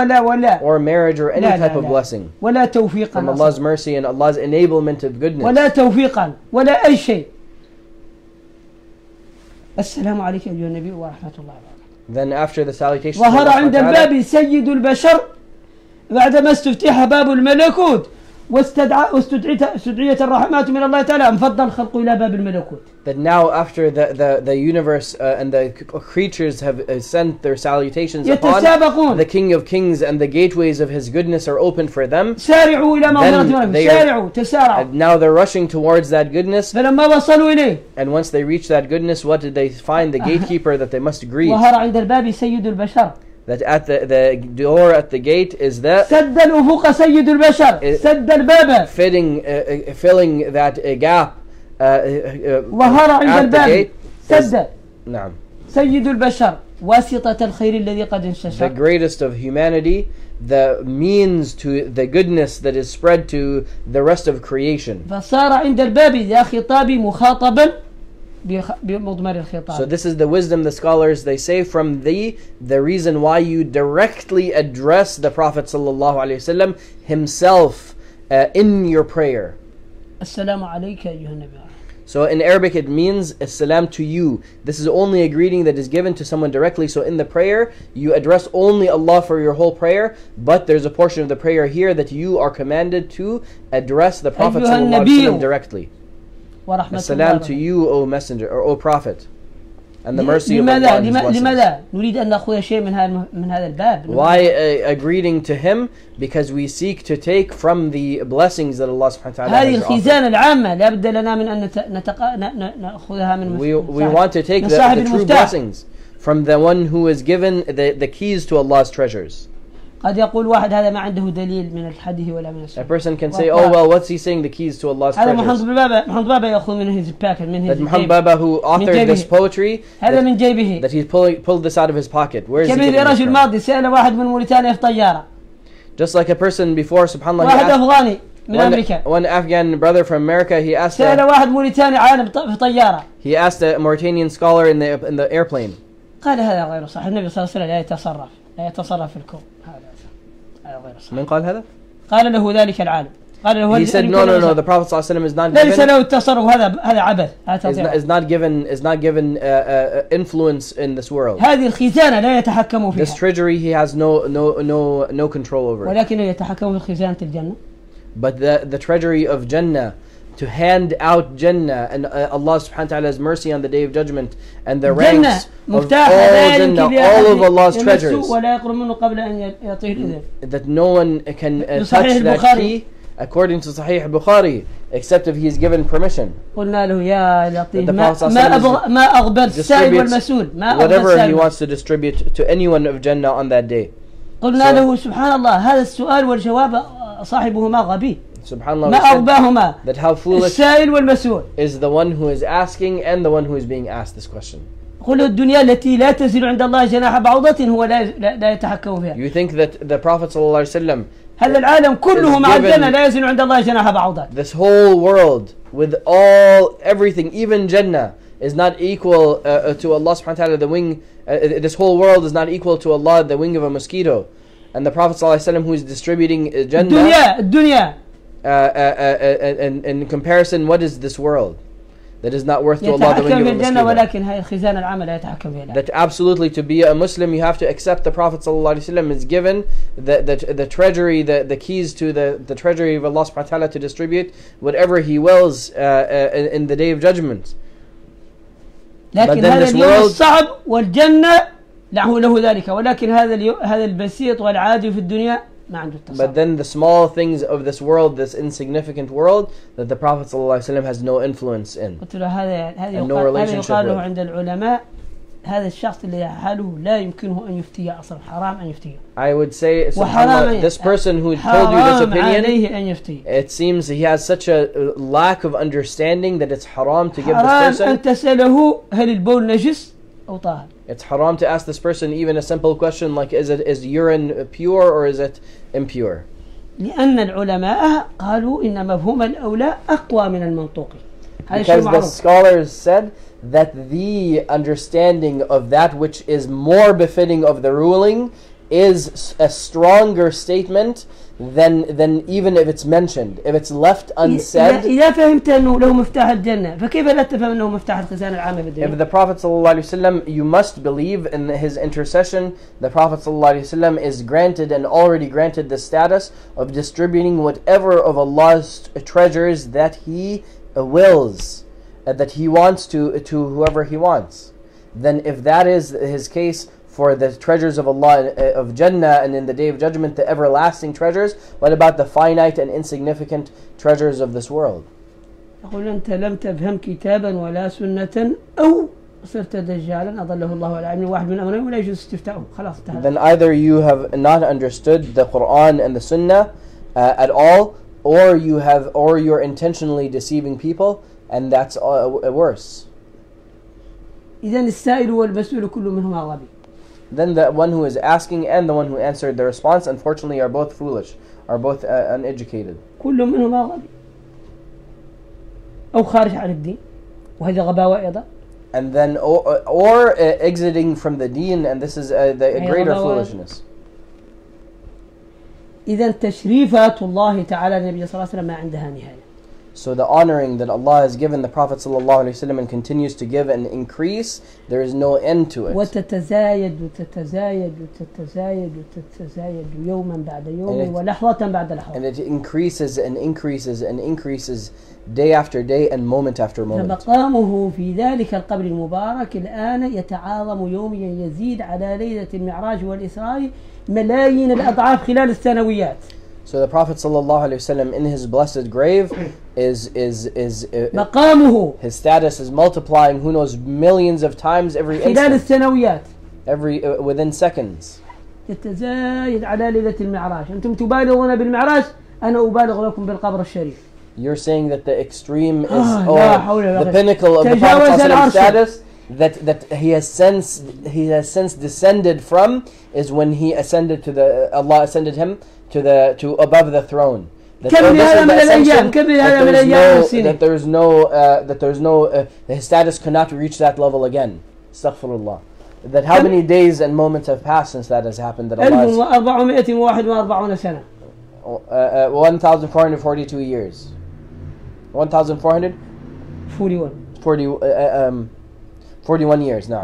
Speaker 1: ولا
Speaker 2: or marriage or any
Speaker 1: لا
Speaker 2: type
Speaker 1: لا
Speaker 2: of
Speaker 1: لا.
Speaker 2: blessing
Speaker 1: ولا توفيقا
Speaker 2: from Allah's mercy and Allah's enablement of goodness.
Speaker 1: ولا توفيقا ولا أي شيء. السلام عليك أيها النبي ورحمة الله وبركاته.
Speaker 2: Then after the salutation,
Speaker 1: ظهر عند الباب سيد البشر بعدما استفتح باب الملكوت واستدعيت الرحمات من الله تعالى انفض الخلق إلى باب الملكوت.
Speaker 2: that now after the universe and the creatures have sent their salutations upon
Speaker 1: يتسابقون.
Speaker 2: the King of Kings, and the gateways of His goodness are open for them,
Speaker 1: سارعوا إلى مغفرة
Speaker 2: Then
Speaker 1: ربكم.
Speaker 2: they are-
Speaker 1: سارعوا تسارعوا.
Speaker 2: and now they're rushing towards that goodness.
Speaker 1: فلما وصلوا إليه
Speaker 2: And once they reach that goodness, what did they find? The gatekeeper that they must greet.
Speaker 1: ظهر عند الباب سيد البشر.
Speaker 2: That at the door at the gate is the
Speaker 1: سد الأفق سيد البشر. سد الباب.
Speaker 2: filling that gap
Speaker 1: ظهر عند
Speaker 2: at the
Speaker 1: الباب
Speaker 2: gate.
Speaker 1: سد
Speaker 2: نعم.
Speaker 1: سيد البشر واسطة الخير الذي قد
Speaker 2: The
Speaker 1: انتشر.
Speaker 2: greatest of humanity, the means to the goodness that is spread to the rest of creation.
Speaker 1: فصار عند الباب ذا خطاب مخاطبا بمضمر
Speaker 2: So
Speaker 1: الخطاب.
Speaker 2: this is the wisdom the scholars they say from the reason why you directly address the Prophet ﷺ himself in your prayer.
Speaker 1: السلام عليك أيها النبي.
Speaker 2: So in Arabic it means as-salam to you. This is only a greeting that is given to someone directly. So in the prayer you address only Allah for your whole prayer, but there's a portion of the prayer here that you are commanded to address the Prophet
Speaker 1: أيها النبي.
Speaker 2: ﷺ directly.
Speaker 1: ورحمة
Speaker 2: As-salam
Speaker 1: الله.
Speaker 2: to you, O Messenger, or O Prophet, and the mercy of Allah
Speaker 1: لماذا
Speaker 2: and His blessings.
Speaker 1: لماذا نريد أن نأخذ شيء من هذا الباب؟
Speaker 2: Why a greeting to him? Because we seek to take from the blessings that Allah subhanahu wa ta'ala
Speaker 1: هذه
Speaker 2: has offered.
Speaker 1: الخزانة العامة لا بد لنا من أن نأخذها من
Speaker 2: We want to take
Speaker 1: صاحب
Speaker 2: the true
Speaker 1: المفتاح.
Speaker 2: blessings from the one who is given the keys to Allah's treasures.
Speaker 1: قد يقول واحد هذا ما عنده دليل من الحديث ولا من
Speaker 2: A
Speaker 1: السنة.
Speaker 2: person can say, oh well, what's he saying? The keys to Allah's
Speaker 1: هذا محمد
Speaker 2: treasures.
Speaker 1: محمد بابا يأخذ من his packet من
Speaker 2: That
Speaker 1: his
Speaker 2: Muhammad
Speaker 1: جيب.
Speaker 2: Baba, who authored this poetry,
Speaker 1: هذا من جيبه.
Speaker 2: that he pulled this out of his pocket. Where is he
Speaker 1: كبير
Speaker 2: getting this
Speaker 1: رجل
Speaker 2: from?
Speaker 1: ماضي سأل واحد من موريتانيا في طيارة.
Speaker 2: Just like a person before, subhanAllah, he
Speaker 1: واحد
Speaker 2: asked
Speaker 1: أفغاني من أمريكا.
Speaker 2: one Afghan brother from America, he asked
Speaker 1: سأل واحد موريتاني عالم في طيارة.
Speaker 2: a Mauritanian scholar in the airplane.
Speaker 1: قال هذا غير صحيح. النبي صلى الله عليه وسلم لا يتصرف في الكون. هذا غير صحيح.
Speaker 2: من قال هذا?
Speaker 1: قال له ذلك العالم. قال له
Speaker 2: He said no. The Prophet ﷺ is not
Speaker 1: ليس
Speaker 2: given.
Speaker 1: له التصرف هذا عبث.
Speaker 2: Is not given influence in this world.
Speaker 1: هذه الخزانة لا يتحكم
Speaker 2: This
Speaker 1: فيها.
Speaker 2: treasury he has no control over.
Speaker 1: ولكنه يتحكم في خزانة الجنة.
Speaker 2: But the treasury of Jannah, to hand out Jannah and Allah subhanahu wa ta'ala's mercy on the day of judgment and the ranks of all Jannah, all of Allah's treasures,
Speaker 1: ولا يقرب منه قبل أن يعطيه الإذن.
Speaker 2: that no one can touch that key according to Sahih Bukhari except if he is given permission.
Speaker 1: قلنا له يا لطيف
Speaker 2: The Prophet
Speaker 1: ما أغبر السائل والمسؤول ما أغبر
Speaker 2: whatever he
Speaker 1: السائل.
Speaker 2: wants to distribute to anyone of Jannah on that day.
Speaker 1: قلنا له سبحان الله هذا السؤال والجواب صاحبهما غبي.
Speaker 2: Subhanallah,
Speaker 1: ما
Speaker 2: we said
Speaker 1: أغباهما
Speaker 2: that how foolish
Speaker 1: السائل والمسؤول.
Speaker 2: is the one who is asking and the one who is being asked this question.
Speaker 1: قل الدنيا التي لا تزل عند الله جناح بعوضة هو لا يتحكم فيها.
Speaker 2: You think that the Prophet ﷺ,
Speaker 1: هذا العالم كله مع الجنة لا يزل عند الله جناح بعوضة.
Speaker 2: this whole world with everything, even Jannah, is not equal to Allah subhanahu wa ta'ala, the wing, this whole world is not equal to Allah, the wing of a mosquito. And the Prophet ﷺ, who is distributing Jannah,
Speaker 1: الدنيا
Speaker 2: in comparison, what is this world that is not worth to Allah, the wing
Speaker 1: يتحكم
Speaker 2: of a
Speaker 1: بالجنة
Speaker 2: mosquito?
Speaker 1: ولكن هاي الخزانة العامة لا يتحكم فيها.
Speaker 2: That absolutely, to be a Muslim, you have to accept the Prophet ﷺ is given the treasury, the keys to the treasury of Allah subhanahu wa ta'ala to distribute whatever He wills in the day of judgment.
Speaker 1: لكن
Speaker 2: then
Speaker 1: هذا
Speaker 2: this
Speaker 1: اليوم
Speaker 2: world-
Speaker 1: الصعب والجنة له ذلك ولكن هذا البسيط والعادي في الدنيا ما عنده
Speaker 2: But
Speaker 1: التصرف.
Speaker 2: then the small things of this world, this insignificant world, that the Prophet ﷺ has no influence in.
Speaker 1: قلت له هذا
Speaker 2: And no
Speaker 1: هذا
Speaker 2: relationship
Speaker 1: يقال له
Speaker 2: with.
Speaker 1: عند العلماء هذا الشخص اللي حاله لا يمكنه أن يفتي أصلا حرام أن يفتي.
Speaker 2: I would say,
Speaker 1: وحرام
Speaker 2: subhanAllah, this person who told you this
Speaker 1: حرام
Speaker 2: opinion,
Speaker 1: عليه أن يفتي.
Speaker 2: it seems he has such a lack of understanding that it's haram to give this
Speaker 1: حرام
Speaker 2: person.
Speaker 1: أن تسأله هل البول نجس أو طاهر.
Speaker 2: It's haram to ask this person even a simple question like, is urine pure or is it impure?
Speaker 1: لأن العلماء قالوا إن مفهوم الأولى أقوى من المنطوق. هذا شيء
Speaker 2: Because the
Speaker 1: معروف.
Speaker 2: scholars said that the understanding of that which is more befitting of the ruling is a stronger statement than even if it's mentioned. If it's left unsaid,
Speaker 1: إذا فهمت أنه له مفتاح الجنة فكيف لا تفهم أنه مفتاح الخزانة العامة
Speaker 2: if
Speaker 1: بالدنيا؟
Speaker 2: the Prophet ﷺ, you must believe in his intercession. The Prophet ﷺ is granted and already granted the status of distributing whatever of Allah's treasures that He wills, that He wants to whoever He wants. Then if that is his case for the treasures of Allah, of Jannah, and in the Day of Judgment, the everlasting treasures, what about the finite and insignificant treasures of this world?
Speaker 1: يقول أنت لم تفهم كتابا ولا سنة أو صرت دجالا أضله الله على علم واحد من أمرين ولا يجوز استفتاؤه خلاص انتهى.
Speaker 2: Then either you have not understood the Quran and the Sunnah at all, or you're intentionally deceiving people, and that's worse.
Speaker 1: إذن السائل والمسؤول كل منهما غبي.
Speaker 2: Then the one who is asking and the one who answered the response, unfortunately, are both foolish, are both uneducated.
Speaker 1: كل منهما غبي أو خارج عن الدين وهذا غباوة أيضا.
Speaker 2: And then or exiting from the deen, and this is the greater foolishness.
Speaker 1: إذن تشريفات الله تعالى النبي صلى الله عليه وسلم ما عندها نهاية.
Speaker 2: So the honoring that Allah has given the Prophet ﷺ and continues to give and increase, there is no end to it.
Speaker 1: وتتزايد وتتزايد وتتزايد وتتزايد يوما بعد يوم ولحظة بعد لحظة.
Speaker 2: And it increases and increases and increases day after day and moment after moment.
Speaker 1: فمقامه في ذلك القبر المبارك الآن يتعاظم يوميا يزيد على ليلة المعراج والإسراء ملايين الأضعاف خلال السنويات.
Speaker 2: So the Prophet ﷺ in his blessed grave is
Speaker 1: مقامه
Speaker 2: his status is multiplying, who knows, millions of times every
Speaker 1: خلال
Speaker 2: instant,
Speaker 1: السنويات.
Speaker 2: within seconds.
Speaker 1: يتزايد على ليلة المعراج. أنتم تبالغون بالمعراج، أنا أبالغ لكم بالقبر الشريف.
Speaker 2: You're saying that the extreme is
Speaker 1: لا حول ولا
Speaker 2: the
Speaker 1: قوة.
Speaker 2: pinnacle of the
Speaker 1: تجاوز
Speaker 2: Prophet's
Speaker 1: العرش.
Speaker 2: status that he has since descended from is when he ascended to the Allah ascended him to above the throne. That,
Speaker 1: كم
Speaker 2: this is
Speaker 1: هذا
Speaker 2: the
Speaker 1: من الأيام،
Speaker 2: ascension,
Speaker 1: كم
Speaker 2: that
Speaker 1: هذا من
Speaker 2: there's
Speaker 1: الأيام
Speaker 2: no
Speaker 1: والسنين.
Speaker 2: that there's no his status could not reach that level again. Astaghfirullah. That how many days and moments have passed since that has happened, that Allah is
Speaker 1: 1441 سنة.
Speaker 2: 1442 years. 41 years now.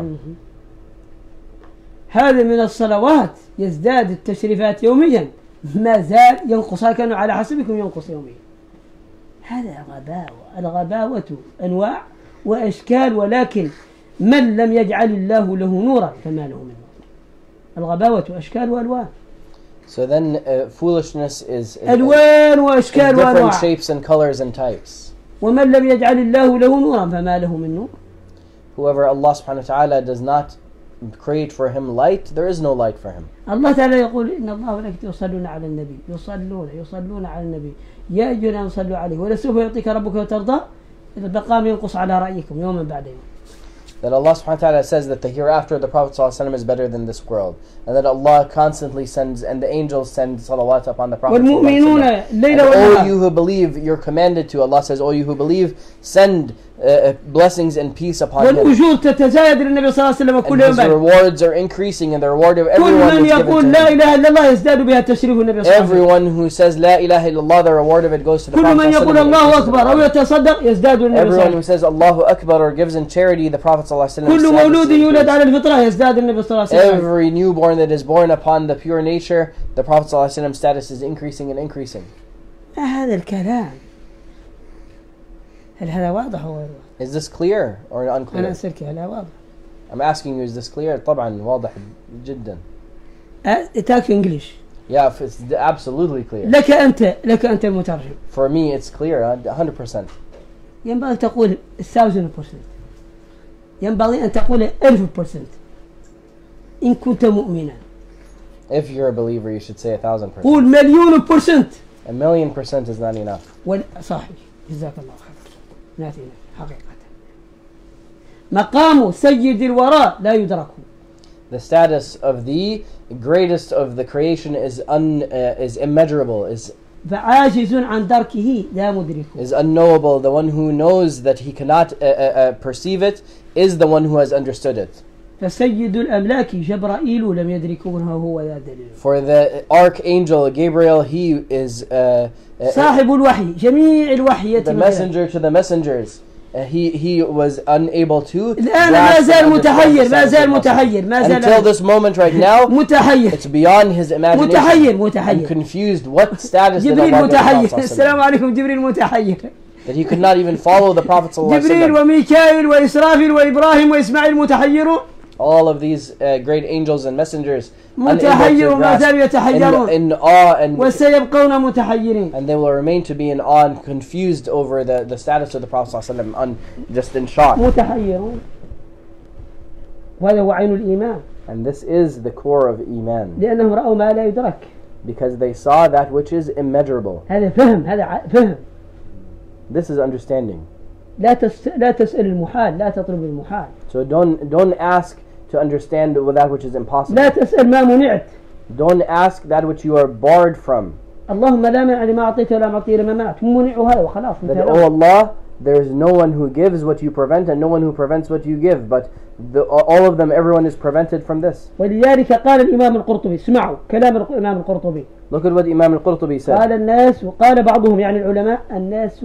Speaker 1: هذا من الصلوات يزداد التشريفات يوميا، ما زال ينقص، كانوا على حسبكم ينقص يوميا. هذا الغباوة أنواع وأشكال، ولكن من لم يجعل الله له نورا فما له من نور. الغباوة أشكال وألوان.
Speaker 2: So then foolishness is
Speaker 1: ألوان وأشكال
Speaker 2: different
Speaker 1: وأنواع.
Speaker 2: shapes and colors and types.
Speaker 1: ومن لم يجعل الله له نورا فما له من نور.
Speaker 2: Whoever Allah subhanahu wa ta'ala does not create for him light, there is no light for him.
Speaker 1: الله تعالى يقول إن الله وملائكته يصلون على النبي، يصلون على النبي يا أيها الذين صلوا عليه ولسوف يعطيك ربك وترضى إذا بقام ينقص على رأيكم يوما بعد يوم.
Speaker 2: That Allah subhanahu wa ta'ala says that the hereafter of the Prophet sallallahu alaihi wasallam is better than this world, and that Allah constantly sends and the angels send salawat upon the Prophet sallallahu alaihi wasallam. And all you who believe, you're commanded to, Allah says, all you who believe, send blessings and peace upon him.
Speaker 1: والأجور تتزايد للنبي صلى الله عليه وسلم كل
Speaker 2: And his
Speaker 1: يوم.
Speaker 2: rewards are increasing, and the reward of everyone
Speaker 1: كل من
Speaker 2: is given
Speaker 1: يقول
Speaker 2: to
Speaker 1: لا
Speaker 2: him.
Speaker 1: إله إلا الله يزداد بها تشريف النبي صلى الله عليه وسلم.
Speaker 2: Everyone who says La ilaha illallah, the reward of it goes to the
Speaker 1: كل
Speaker 2: Prophet
Speaker 1: من يقول الله أكبر أو يتصدق يزداد النبي صلى الله عليه
Speaker 2: Everyone
Speaker 1: وسلم.
Speaker 2: who says Allahu Akbar or gives in charity, the Prophet sallallahu alaihi wasallam
Speaker 1: كل مولود يولد على الفطرة يزداد النبي صلى الله عليه وسلم.
Speaker 2: Every newborn that is born upon the pure nature, the Prophet sallallahu alaihi wasallam status is increasing and increasing.
Speaker 1: ما هذا الكلام؟ هل هذا واضح أو غير واضح؟
Speaker 2: Is this clear or
Speaker 1: أنا
Speaker 2: unclear?
Speaker 1: أسألك هل هذا واضح؟
Speaker 2: I'm asking you, is this clear? طبعا واضح جدا.
Speaker 1: تاك English.
Speaker 2: Yeah, it's absolutely clear.
Speaker 1: لك أنت المترجم.
Speaker 2: For me, it's clear, 100%.
Speaker 1: ينبغي تقول 1000%. ينبغي أن تقول 1000%. إن كنت مؤمنا.
Speaker 2: If you're a believer, you should say 1,000%.
Speaker 1: قول 1,000,000%.
Speaker 2: 1,000,000% is not enough.
Speaker 1: صحيح جزاك الله خير. ناتي حقيقة. مقام سيد الوراء لا يدرك.
Speaker 2: The status of the greatest of the creation is immeasurable, is
Speaker 1: فعاجز عن دركه لا مدرك.
Speaker 2: Is unknowable. The one who knows that he cannot perceive it is the one who has understood it.
Speaker 1: فسيد الأملاك جبرائيل لم يدركونه هو ذا دليل.
Speaker 2: For the archangel Gabriel, he is
Speaker 1: صاحب الوحي جميع الوحي
Speaker 2: the messenger to the messengers. He was unable to
Speaker 1: الآن ما زال متحير
Speaker 2: until this moment right now.
Speaker 1: متحير.
Speaker 2: It's beyond his imagination.
Speaker 1: متحير.
Speaker 2: And confused what status did
Speaker 1: جبريل
Speaker 2: Allah give
Speaker 1: متحير.
Speaker 2: the Prophet
Speaker 1: السلام عليكم جبريل متحير.
Speaker 2: that he could not even follow the Prophet
Speaker 1: جبريل
Speaker 2: ﷺ.
Speaker 1: وميكائيل وإسرافيل وإبراهيم وإسماعيل متحيرون.
Speaker 2: All of these great angels and messengers
Speaker 1: متحير وما زالوا يتحيرون.
Speaker 2: in awe and
Speaker 1: وسيبقون متحيرين.
Speaker 2: they will remain to be in awe and confused over the status of the Prophet ﷺ, just in shock.
Speaker 1: متحيرون. وهذا هو عين الإيمان.
Speaker 2: And this is the core of Iman,
Speaker 1: لأنهم رأوا ما لا يدرك.
Speaker 2: because they saw that which is immeasurable.
Speaker 1: هذا فهم.
Speaker 2: This is understanding.
Speaker 1: لا تسأل المحال، لا تطلب المحال.
Speaker 2: So don't ask to understand that which is impossible.
Speaker 1: لا تسأل ما منعت.
Speaker 2: Don't ask that which you are barred from.
Speaker 1: اللهم لا مانع لما أعطيت ولا معطي لما منعت. منع هذا وخلاص.
Speaker 2: That, oh Allah, there is no one who gives what you prevent and no one who prevents what you give. But all of them, everyone is prevented from this.
Speaker 1: ولذلك قال الإمام القرطبي، اسمعوا كلام الإمام القرطبي.
Speaker 2: Look at what Imam al-Qurtubi said.
Speaker 1: قال الناس وقال بعضهم يعني العلماء الناس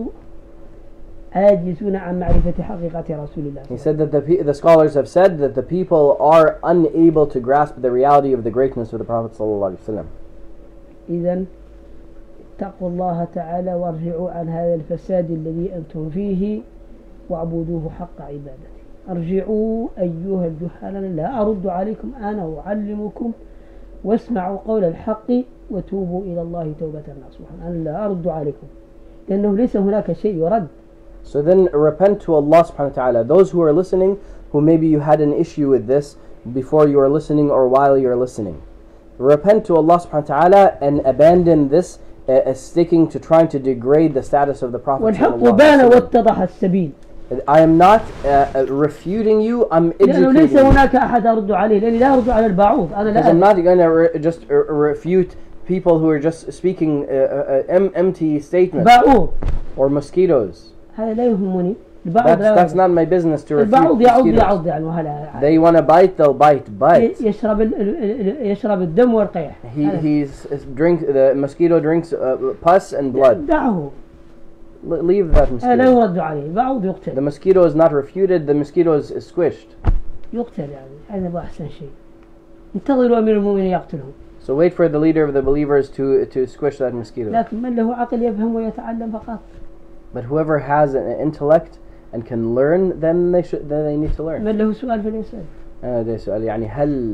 Speaker 1: عاجزون عن معرفة حقيقة رسول الله.
Speaker 2: He said that the scholars have said that the people are unable to grasp the reality of the greatness of the Prophet ﷺ.
Speaker 1: إذن اتقوا الله تعالى وارجعوا عن هذا الفساد الذي أنتم فيه واعبدوه حق عبادته. ارجعوا أيها الجهال لا أرد عليكم أنا أعلمكم واسمعوا قول الحق وتوبوا إلى الله توبة نصوحا. أنا لا أرد عليكم لأنه ليس هناك شيء يرد.
Speaker 2: So then repent to Allah subhanahu wa ta'ala. Those who are listening, who maybe you had an issue with this before you are listening or while you are listening. repent to Allah subhanahu wa ta'ala and abandon this sticking to trying to degrade the status of the Prophet
Speaker 1: والحق
Speaker 2: sallallahu
Speaker 1: بان
Speaker 2: alaihi wasallam.
Speaker 1: واتضح السبيل.
Speaker 2: I am not refuting you, I'm
Speaker 1: لأنه ليس
Speaker 2: educating you.
Speaker 1: هناك أحد أرد عليه لأني لا أرد على البعوض. أنا
Speaker 2: Because I'm
Speaker 1: لا
Speaker 2: not going to just refute people who are just speaking empty statements
Speaker 1: بعوض.
Speaker 2: or mosquitoes.
Speaker 1: هذا لا يهمني. البعوض
Speaker 2: That's not my business to refute
Speaker 1: البعوض يعض
Speaker 2: mosquitoes.
Speaker 1: يعني وهلا
Speaker 2: They want to bite, they'll bite, but
Speaker 1: يشرب الدم والقيح.
Speaker 2: the mosquito drinks pus and blood.
Speaker 1: دعه.
Speaker 2: Leave that
Speaker 1: لا
Speaker 2: mosquito.
Speaker 1: يرد عليه. البعوض يقتل.
Speaker 2: The mosquito is not refuted, the mosquito is squished.
Speaker 1: يقتل يعني هذا هو أحسن شيء. انتظروا أمير المؤمنين يقتلهم.
Speaker 2: So wait for the leader of the believers to squish that mosquito.
Speaker 1: لكن من له عقل يفهم ويتعلم فقط.
Speaker 2: But whoever has an intellect and can learn, then they need to learn.
Speaker 1: من له سؤال فليسأل.
Speaker 2: ده سؤال يعني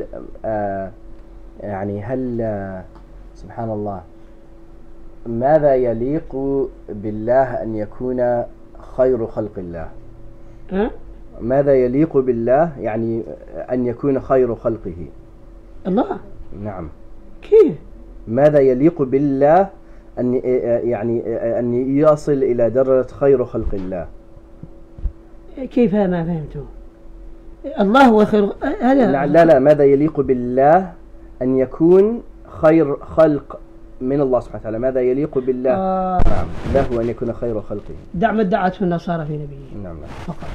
Speaker 2: هل سبحان الله ماذا يليق بالله أن يكون خير خلق الله؟ ماذا يليق بالله يعني أن يكون خير خلقه؟
Speaker 1: الله.
Speaker 2: نعم.
Speaker 1: كيف؟
Speaker 2: ماذا يليق بالله أن يصل إلى درجة خير خلق الله؟
Speaker 1: كيف ما فهمته؟ الله هو خير هذا.
Speaker 2: لا ماذا يليق بالله أن يكون خير خلق من الله سبحانه وتعالى؟ ماذا يليق بالله؟ نعم له أن يكون خير خلقه.
Speaker 1: دع ما ادعته النصارى في نبيه.
Speaker 2: نعم.
Speaker 1: فقط.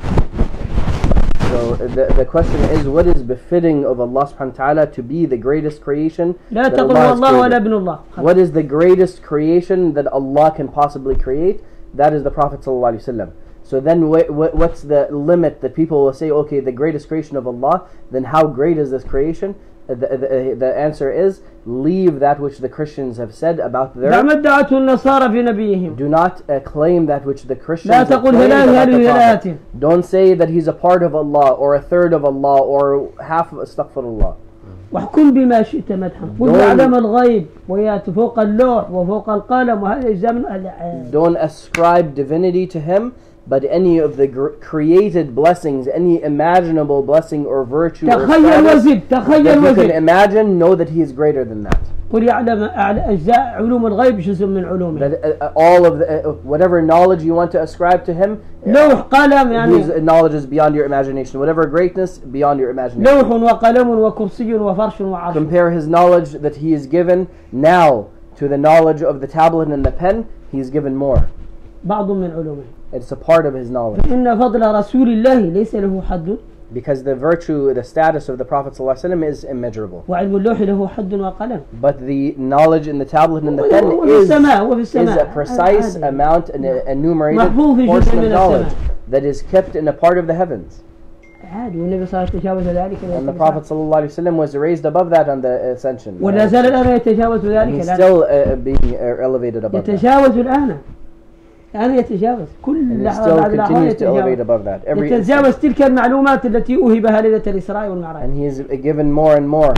Speaker 2: So the question is, what is befitting of Allah subhanahu wa ta'ala to be the greatest creation
Speaker 1: لا
Speaker 2: that
Speaker 1: تقل
Speaker 2: Allah has
Speaker 1: الله ولا
Speaker 2: created?
Speaker 1: ابن الله.
Speaker 2: What is the greatest creation that Allah can possibly create? That is the Prophet sallallahu alaihi wasallam. So then what's the limit that people will say, okay, the greatest creation of Allah, then how great is this creation? The answer is, leave that which the Christians have said about their...
Speaker 1: دع ما ادعته النصارى في نبيهم.
Speaker 2: Do not claim that which the Christians
Speaker 1: لا
Speaker 2: have
Speaker 1: تقل
Speaker 2: claimed
Speaker 1: هلال
Speaker 2: about the
Speaker 1: هلال
Speaker 2: Prophet. Don't say that he's a part of Allah or a third of Allah or half of astaghfirullah.
Speaker 1: واحكم بما شئت مدحا. قل يعلم الغيب ويأتي فوق اللوح وفوق القلم وهذا أجزاء من.
Speaker 2: Don't ascribe divinity to him, but any of the created blessings, any imaginable blessing or virtue or status that you can imagine, know that he is greater than that.
Speaker 1: قل يعلم أجزاء علوم الغيب جزء من علومه.
Speaker 2: That all of the, whatever knowledge you want to ascribe to him,
Speaker 1: لوح قلم يعني
Speaker 2: his knowledge is beyond your imagination. Whatever greatness, beyond your imagination.
Speaker 1: لوح وقلم وكرسي وفرش وعرش.
Speaker 2: Compare his knowledge that he is given now to the knowledge of the tablet and the pen. He is given more.
Speaker 1: بعض من علومه.
Speaker 2: It's a part of his knowledge.
Speaker 1: إن فضل رسول الله ليس له حد.
Speaker 2: Because the virtue, the status of the Prophet ﷺ is immeasurable.
Speaker 1: وعلم اللوح له حد وقلم.
Speaker 2: But the knowledge in the tablet and the pen is a precise amount and enumerated portion of knowledge that is kept in a part of the heavens.
Speaker 1: عادي والنبي صلى الله عليه وسلم يتجاوز ذلك.
Speaker 2: And the Prophet ﷺ was raised above that on the ascension.
Speaker 1: ولا زال الآن يتجاوز ذلك.
Speaker 2: He's still being elevated above that.
Speaker 1: يتجاوز الآن. الآن يتجاوز كل
Speaker 2: لحظة بعد لحظة
Speaker 1: يتجاوز تلك المعلومات التي أوهبها ليلة الإسراء والمعراج.
Speaker 2: And he is given more and more,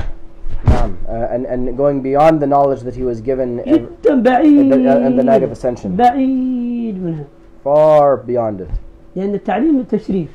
Speaker 2: and going beyond the knowledge that he was given
Speaker 1: جدا بعيد
Speaker 2: in the night of ascension.
Speaker 1: بعيد منها.
Speaker 2: Far beyond it.
Speaker 1: لأن التعليم التشريف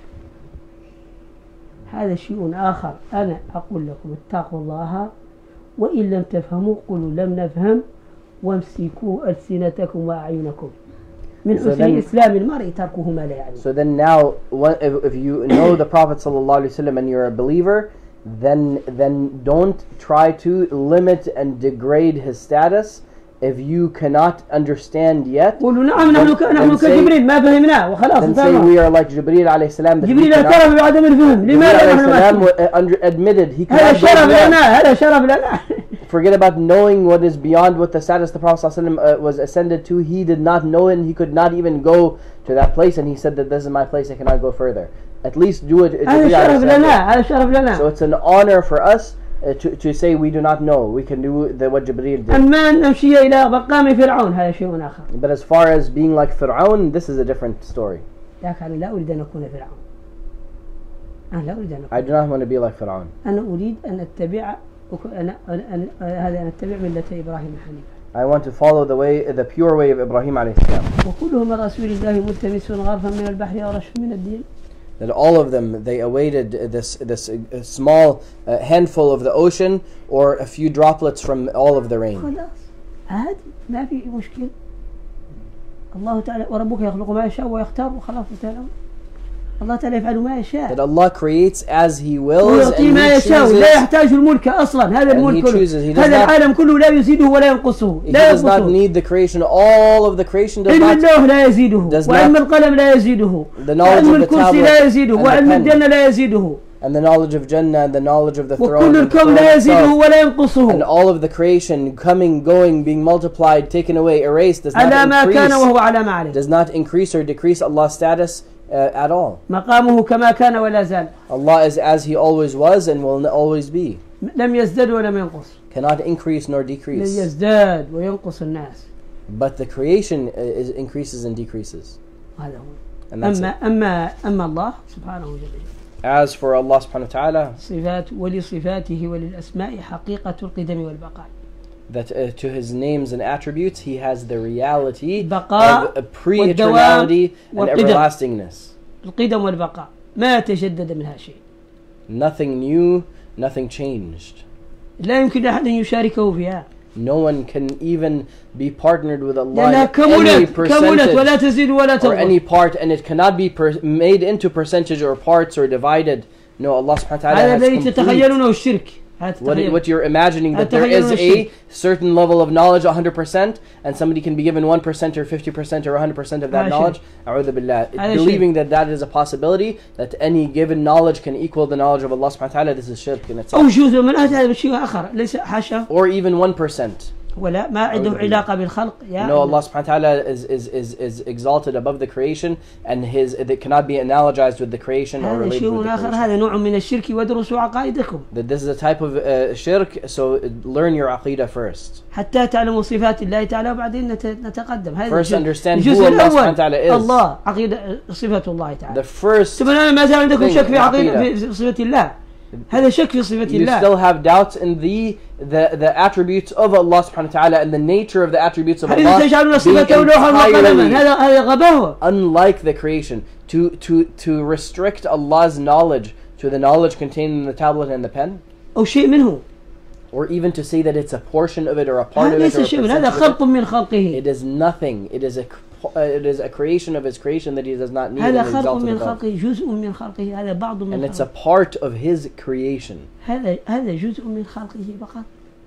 Speaker 1: هذا شيء آخر. أنا أقول لكم اتقوا الله وإن لم تفهموا قولوا لم نفهم وامسكوا ألسنتكم وأعينكم. من حسن إسلام المرء تركه ما لا يعني.
Speaker 2: So then now, if you know the Prophet ﷺ and you're a believer, then don't try to limit and degrade his status. If you cannot understand yet,
Speaker 1: قولوا نعم نحن كجبريل ما فهمناه وخلاص.
Speaker 2: Then say we are like Jibreel alayhi salam.
Speaker 1: جبريل اعترف بعدم الفهم. لماذا نحن ما
Speaker 2: admitted he
Speaker 1: هذا شرف لنا. هذا شرف لنا.
Speaker 2: Forget about knowing what is beyond what the status the Prophet ﷺ was ascended to. He did not know it. He could not even go to that place, and he said that this is my place. I cannot go further. At least do it. So it's an honor for us to say we do not know. We can do what Jibreel did. But as far as being like Fir'aun, this is a different story. I do not want to be like Fir'aun. I want to follow the pure way of Ibrahim alayhi salam. that all of them, they awaited this small handful of the ocean or a few droplets from all of the rain.
Speaker 1: خلاص عادي ما في مشكلة. الله تعالى وربك يخلق ما يشاء ويختار وخلاص انتهى الأمر. الله تعالى يفعل ما يشاء.
Speaker 2: That Allah creates as He wills and
Speaker 1: ويعطي ما
Speaker 2: He
Speaker 1: يشاء
Speaker 2: chooses.
Speaker 1: لا يحتاج الملك أصلا. هذا الملك كله هذا العالم كله لا يزيده ولا ينقصه.
Speaker 2: He does not need the creation. All of the creation does
Speaker 1: علم
Speaker 2: not.
Speaker 1: اللوح لا يزيده وعلم القلم لا يزيده وعلم الكرسي لا يزيده وعلم الجنة لا يزيده.
Speaker 2: And the knowledge of Jannah and the knowledge of the throne.
Speaker 1: وكل الكون لا يزيده ولا ينقصه.
Speaker 2: And all of the creation coming, going, being multiplied, taken away, erased, does
Speaker 1: على ما كان وهو على ما عليه.
Speaker 2: does not increase or decrease Allah's status at all.
Speaker 1: مقامه كما كان ولا زال.
Speaker 2: Allah is as He always was and will always be.
Speaker 1: لم يزداد ولم ينقص.
Speaker 2: Cannot increase nor
Speaker 1: لن
Speaker 2: decrease.
Speaker 1: يزداد وينقص الناس.
Speaker 2: But the creation increases and decreases.
Speaker 1: هذا هو.
Speaker 2: And that's it.
Speaker 1: أما الله سبحانه وتعالى.
Speaker 2: As for Allah subhanahu wa ta'ala,
Speaker 1: صفات ولصفاته وللأسماء حقيقة القدم والبقاء.
Speaker 2: that to His names and attributes He has the reality
Speaker 1: بقاء
Speaker 2: of pre-eternality and
Speaker 1: والقدم.
Speaker 2: everlastingness.
Speaker 1: القدم والبقاء ما تجدد منها شيء.
Speaker 2: Nothing new, nothing changed.
Speaker 1: لا يمكن أحد أن يشاركه فيها.
Speaker 2: No one can even be partnered with Allah
Speaker 1: لأنها
Speaker 2: in any
Speaker 1: كملت ولا
Speaker 2: percentage
Speaker 1: تزيد ولا
Speaker 2: or any
Speaker 1: تنقص.
Speaker 2: part, and it cannot be made into percentage or parts or divided. No, Allah subhanahu wa ta'ala
Speaker 1: هذا
Speaker 2: has
Speaker 1: الذي
Speaker 2: complete.
Speaker 1: تتخيلونه الشرك.
Speaker 2: What you're imagining, that there is a certain level of knowledge 100% and somebody can be given 1% or 50% or 100% of that knowledge. A'udhu billah. Believing that is a possibility, that any given knowledge can equal the knowledge of Allah subhanahu wa ta'ala, this is shirk in itself.
Speaker 1: أو جزء من هذا شيء آخر ليس حاشا.
Speaker 2: Or even 1%.
Speaker 1: ولا ما عنده علاقة بالخلق.
Speaker 2: No, Allah subhanahu wa ta'ala is exalted above the creation, and it cannot be analogized with the creation or
Speaker 1: هذا
Speaker 2: related
Speaker 1: شيء
Speaker 2: with the
Speaker 1: آخر.
Speaker 2: creation.
Speaker 1: هذا نوع من الشرك وادرسوا عقائدكم.
Speaker 2: That this is a type of shirk, so learn your aqidah first.
Speaker 1: حتى تعلموا صفات الله تعالى وبعدين نتقدم. هذا
Speaker 2: First understand
Speaker 1: الجزء
Speaker 2: who Allah subhanahu wa
Speaker 1: الأول
Speaker 2: ta'ala is.
Speaker 1: الله عقيدة صفة الله تعالى.
Speaker 2: The first
Speaker 1: ثم ما زال عندكم
Speaker 2: thing
Speaker 1: شك في
Speaker 2: in
Speaker 1: عقيدة
Speaker 2: aqidah.
Speaker 1: في صفة الله. هذا شك في صفة
Speaker 2: You
Speaker 1: الله.
Speaker 2: still have doubts in the attributes of Allah subhanahu wa ta'ala and the nature of the attributes of
Speaker 1: هل
Speaker 2: Allah
Speaker 1: تجعلون
Speaker 2: being
Speaker 1: صفته لوحا وقلما.
Speaker 2: entirely
Speaker 1: هذا غباوة.
Speaker 2: unlike the creation. To restrict Allah's knowledge to the knowledge contained in the tablet and the pen,
Speaker 1: أو شيء منه.
Speaker 2: or even to say that it's a portion of it or a part of
Speaker 1: هذا
Speaker 2: it or a
Speaker 1: ليس شيء من
Speaker 2: percentage
Speaker 1: هذا
Speaker 2: of it.
Speaker 1: خلق من خلقه.
Speaker 2: It is nothing. It is a creation of His creation that He does not need.
Speaker 1: هذا
Speaker 2: and
Speaker 1: خلق
Speaker 2: exalted
Speaker 1: من
Speaker 2: above.
Speaker 1: خلقه جزء من خلقه. هذا بعض من
Speaker 2: And it's a
Speaker 1: خلقه.
Speaker 2: part of His creation.
Speaker 1: هذا جزء من خلقه فقط.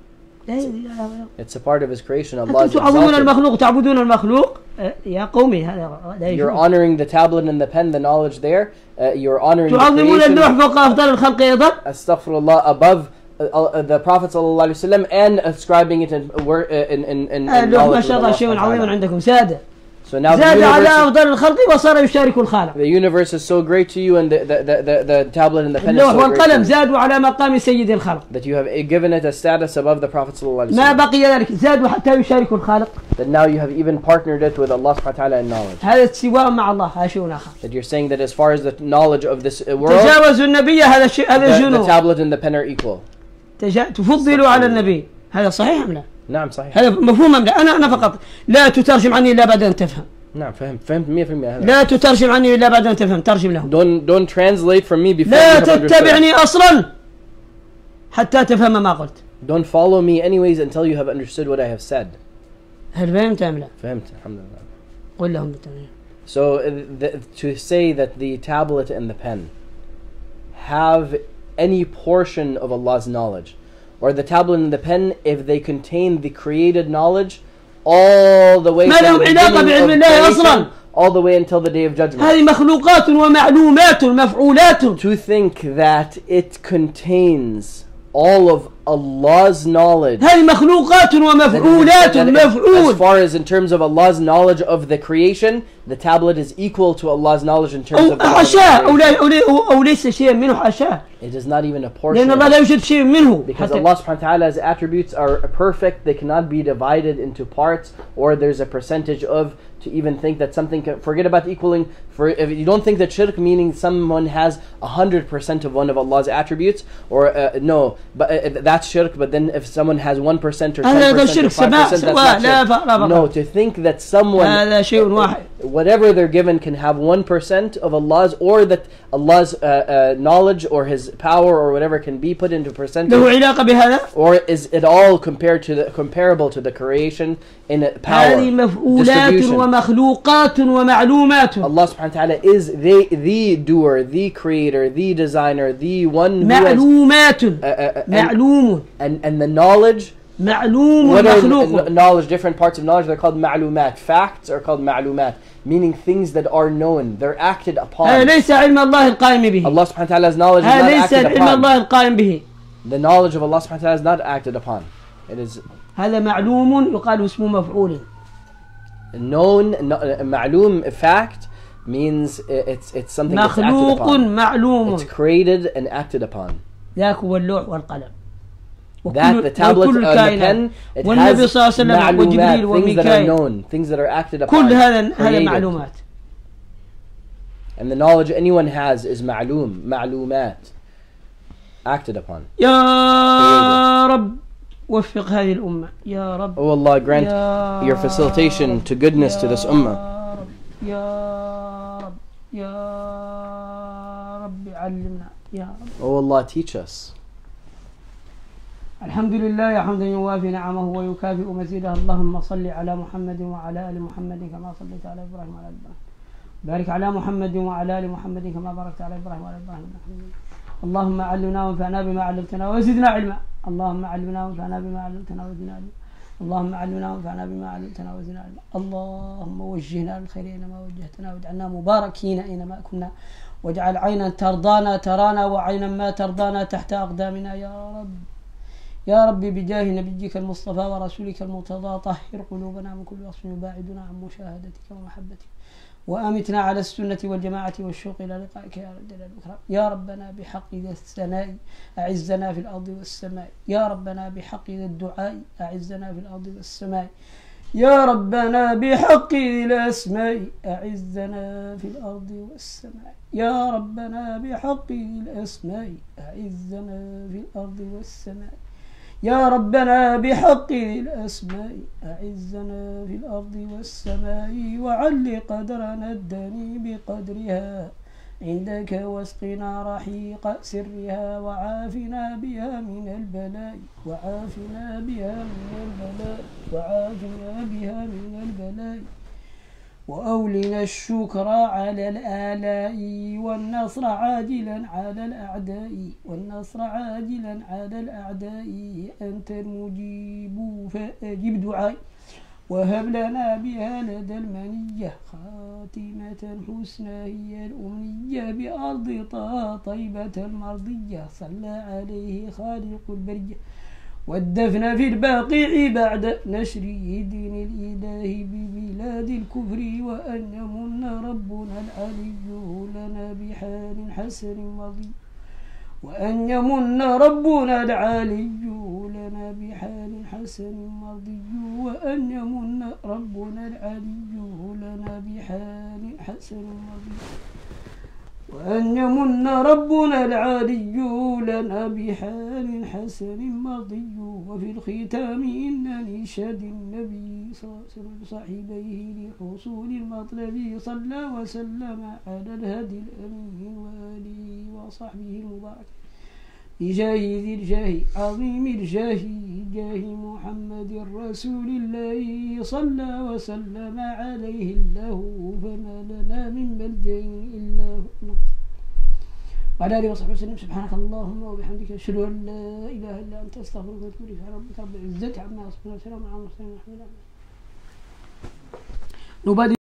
Speaker 2: It's a part of His creation. Allah
Speaker 1: أنتم
Speaker 2: is
Speaker 1: تعظمون
Speaker 2: exalted.
Speaker 1: المخلوق تعبدون المخلوق. يا قومي هذا لا
Speaker 2: You're
Speaker 1: يجوز.
Speaker 2: honoring the tablet and the pen, the knowledge there. You're honoring the
Speaker 1: تعظمون
Speaker 2: creation.
Speaker 1: اللوح فوق أفضل الخلق أيضا.
Speaker 2: Astaghfirullah, above the Prophet ﷺ, and ascribing it in
Speaker 1: اللوح ما
Speaker 2: knowledge
Speaker 1: شاء
Speaker 2: with
Speaker 1: الله
Speaker 2: Allah
Speaker 1: شيء
Speaker 2: subhanahu wa
Speaker 1: عظيم
Speaker 2: ta'ala.
Speaker 1: عندكم زاد.
Speaker 2: So now
Speaker 1: زاد على
Speaker 2: the
Speaker 1: أفضل الخلق وصار يشارك الخالق.
Speaker 2: universe is so great to you, and the tablet and the pen is
Speaker 1: اللوح
Speaker 2: so great
Speaker 1: والقلم
Speaker 2: to you,
Speaker 1: زادوا على مقام سيد الخلق.
Speaker 2: that you have given it a status above the Prophet
Speaker 1: ما
Speaker 2: ﷺ.
Speaker 1: بقي ذلك زادوا حتى يشاركوا الخالق.
Speaker 2: That now you have even partnered it with Allah subhanahu wa ta'ala in knowledge.
Speaker 1: هذا استواء مع الله هذا شيء آخر.
Speaker 2: That you're saying that as far as the knowledge of this world,
Speaker 1: تجاوزوا النبي هذا شيء هذا
Speaker 2: the
Speaker 1: جنون.
Speaker 2: tablet and the pen are equal.
Speaker 1: تفضلوا على النبي. هذا صحيح أم لا؟
Speaker 2: نعم صحيح.
Speaker 1: هذا مفهوم أم لا؟ أنا فقط لا تترجم عني إلا بعد أن تفهم.
Speaker 2: نعم فهمت 100% هذا.
Speaker 1: لا تترجم عني إلا بعد أن تفهم. ترجم لهم.
Speaker 2: Don't translate from me before
Speaker 1: لا
Speaker 2: you have understood.
Speaker 1: تتبعني أصلا حتى تفهم ما قلت.
Speaker 2: Don't follow me anyways until you have understood what I have said.
Speaker 1: هل فهمت أم لا؟
Speaker 2: فهمت alhamdulillah.
Speaker 1: قل لهم بالتمام.
Speaker 2: So to say that the tablet and the pen have any portion of Allah's knowledge, or the tablet and the pen, if they contain the created knowledge all the way
Speaker 1: ما
Speaker 2: from
Speaker 1: لهم
Speaker 2: the
Speaker 1: علاقة
Speaker 2: beginning
Speaker 1: بعلم
Speaker 2: of
Speaker 1: الله
Speaker 2: creation,
Speaker 1: أصلاً.
Speaker 2: all the way until the day of judgment.
Speaker 1: هذه مخلوقات ومعلومات مفعولات.
Speaker 2: To think that it contains all of Allah's knowledge,
Speaker 1: هذه مخلوقات ومفعولات
Speaker 2: that
Speaker 1: مفعول.
Speaker 2: as far as in terms of Allah's knowledge of the creation, the tablet is equal to Allah's knowledge in terms
Speaker 1: أو
Speaker 2: of the knowledge of
Speaker 1: حاشاه
Speaker 2: the creation.
Speaker 1: أو ليس شيء منه حاشاه.
Speaker 2: It is not even a portion
Speaker 1: لأن
Speaker 2: of
Speaker 1: الله لا
Speaker 2: it.
Speaker 1: يوجد شيء منه.
Speaker 2: Because Allah subhanahu wa ta'ala's attributes are perfect, they cannot be divided into parts, or there's a percentage of, to even think that something can, forget about equaling, if you don't think that shirk meaning someone has 100% of one of Allah's attributes, or no, but that's shirk, but then if someone has 1% or 10% or 5%, that's not shirk. No, to think that someone,
Speaker 1: هذا شيء واحد.
Speaker 2: whatever they're given can have 1% of Allah's, or that Allah's knowledge or His power or whatever can be put into percentage,
Speaker 1: له علاقة بهذا؟
Speaker 2: or is it all comparable to the creation in power,
Speaker 1: هذه مفعولات
Speaker 2: distribution?
Speaker 1: ومخلوقات ومعلومات.
Speaker 2: Allah subhanahu wa ta'ala is the doer, the creator, the designer, the one who
Speaker 1: معلومات معلوم
Speaker 2: and the knowledge.
Speaker 1: معلوم
Speaker 2: What are
Speaker 1: ومخلوق.
Speaker 2: knowledge? Different parts of knowledge, they're called ma'lumat. Facts are called ma'lumat, meaning things that are known, they're acted upon.
Speaker 1: هذا ليس علم الله القائم به.
Speaker 2: Allah subhanahu wa ta'ala's knowledge is
Speaker 1: هذا
Speaker 2: not
Speaker 1: ليس
Speaker 2: acted
Speaker 1: علم الله
Speaker 2: upon.
Speaker 1: القائم به.
Speaker 2: The knowledge of Allah subhanahu wa ta'ala is not acted upon. It is
Speaker 1: هذا معلوم يقال اسمه مفعول.
Speaker 2: known, ma'lum, fact, means it's something that's acted
Speaker 1: مخلوق
Speaker 2: upon.
Speaker 1: معلوم.
Speaker 2: It's created and acted upon.
Speaker 1: ذاك هو اللوح والقلم.
Speaker 2: That, the tablet, the pen, it
Speaker 1: والنبي
Speaker 2: has
Speaker 1: صلى الله عليه وسلم وجبريل
Speaker 2: ma'lumat, things that are
Speaker 1: وميكائيل.
Speaker 2: known, things that are acted upon.
Speaker 1: كل هذا
Speaker 2: created.
Speaker 1: معلومات.
Speaker 2: And the knowledge anyone has is ma'lum, ma'lumat, acted upon.
Speaker 1: يا رب وفق هذه الأمة. يا رب.
Speaker 2: Oh Allah, grant your facilitation to goodness to this ummah.
Speaker 1: يا رب يا رب علمنا يا رب.
Speaker 2: Oh Allah, teach us.
Speaker 1: الحمد لله حمدا يوافي نعمه ويكافئ مزيده. اللهم صل على محمد وعلى آل محمد كما صليت على إبراهيم وعلى آل إبراهيم. بارك على محمد وعلى آل محمد كما باركت على إبراهيم وعلى آل إبراهيم. اللهم علمنا وانفعنا بما علمتنا وزدنا علما. اللهم علمنا وانفعنا بما علمتنا وزدنا علما. اللهم علمنا وانفعنا بما علمتنا وزدنا علما. اللهم وجهنا للخير أينما وجهتنا واجعلنا مباركين أينما كنا واجعل عينا ترضانا ترانا وعينا ما ترضانا تحت أقدامنا يا رب. يا ربي بجاه نبيك المصطفى ورسولك المرتضى طهر قلوبنا من كل وصف يباعدنا عن مشاهدتك ومحبتك وأمتنا على السنة والجماعة والشوق إلى لقائك يا رب الجلال والإكرام. يا ربنا بحق ذا الثناء أعزنا في الأرض والسماء. يا ربنا بحق ذا الدعاء أعزنا في الأرض والسماء. يا ربنا بحق ذي الأسماء أعزنا في الأرض والسماء. يا ربنا بحق ذي الأسماء أعزنا في الأرض والسماء. يا ربنا بحق الأسماء أعزنا في الأرض والسماء وعل قدرنا الدني بقدرها عندك واسقنا رحيق سرها وعافنا بها من البلاء وعافنا بها من البلاء وعافنا بها من البلاء وأولنا الشكر على الآلاء والنصر عاجلا على الأعداء والنصر عاجلا على الأعداء أنت المجيب فأجب دعائي وهب لنا بها لدى المنية خاتمة حسنى هي الأمنية بأرض طيبة المرضية صلى عليه خالق البرية والدفن في البقيع بعد نشر دين الإله ببلاد الكفر وأن يمن ربنا العلي لنا بحال حسن مرضي وأن يمن ربنا العلي لنا بحال حسن مرضي وأن يمن ربنا العلي لنا بحال حسن مرضي وأن يمن ربنا العلي لنا بحال حسن مرضي. وفي الختام إنني شاد النبي صلى الله عليه وسلم صاحبيه لحصول المطلب صلى وسلم على الهدي الأمين وآله وصحبه المبارك بجاه ذي الجاه عظيم الجاه جاه محمد رسول الله صلى وسلم عليه الله فما لنا من ملجأ إلا هو وعلى آله وصحبه وسلم. سبحانك اللهم وبحمدك أشهد أن لا إله إلا أنت أستغفرك وأتوب إليك. ربك رب العزة عما يصفون وسلام على المرسلين والحمد لله.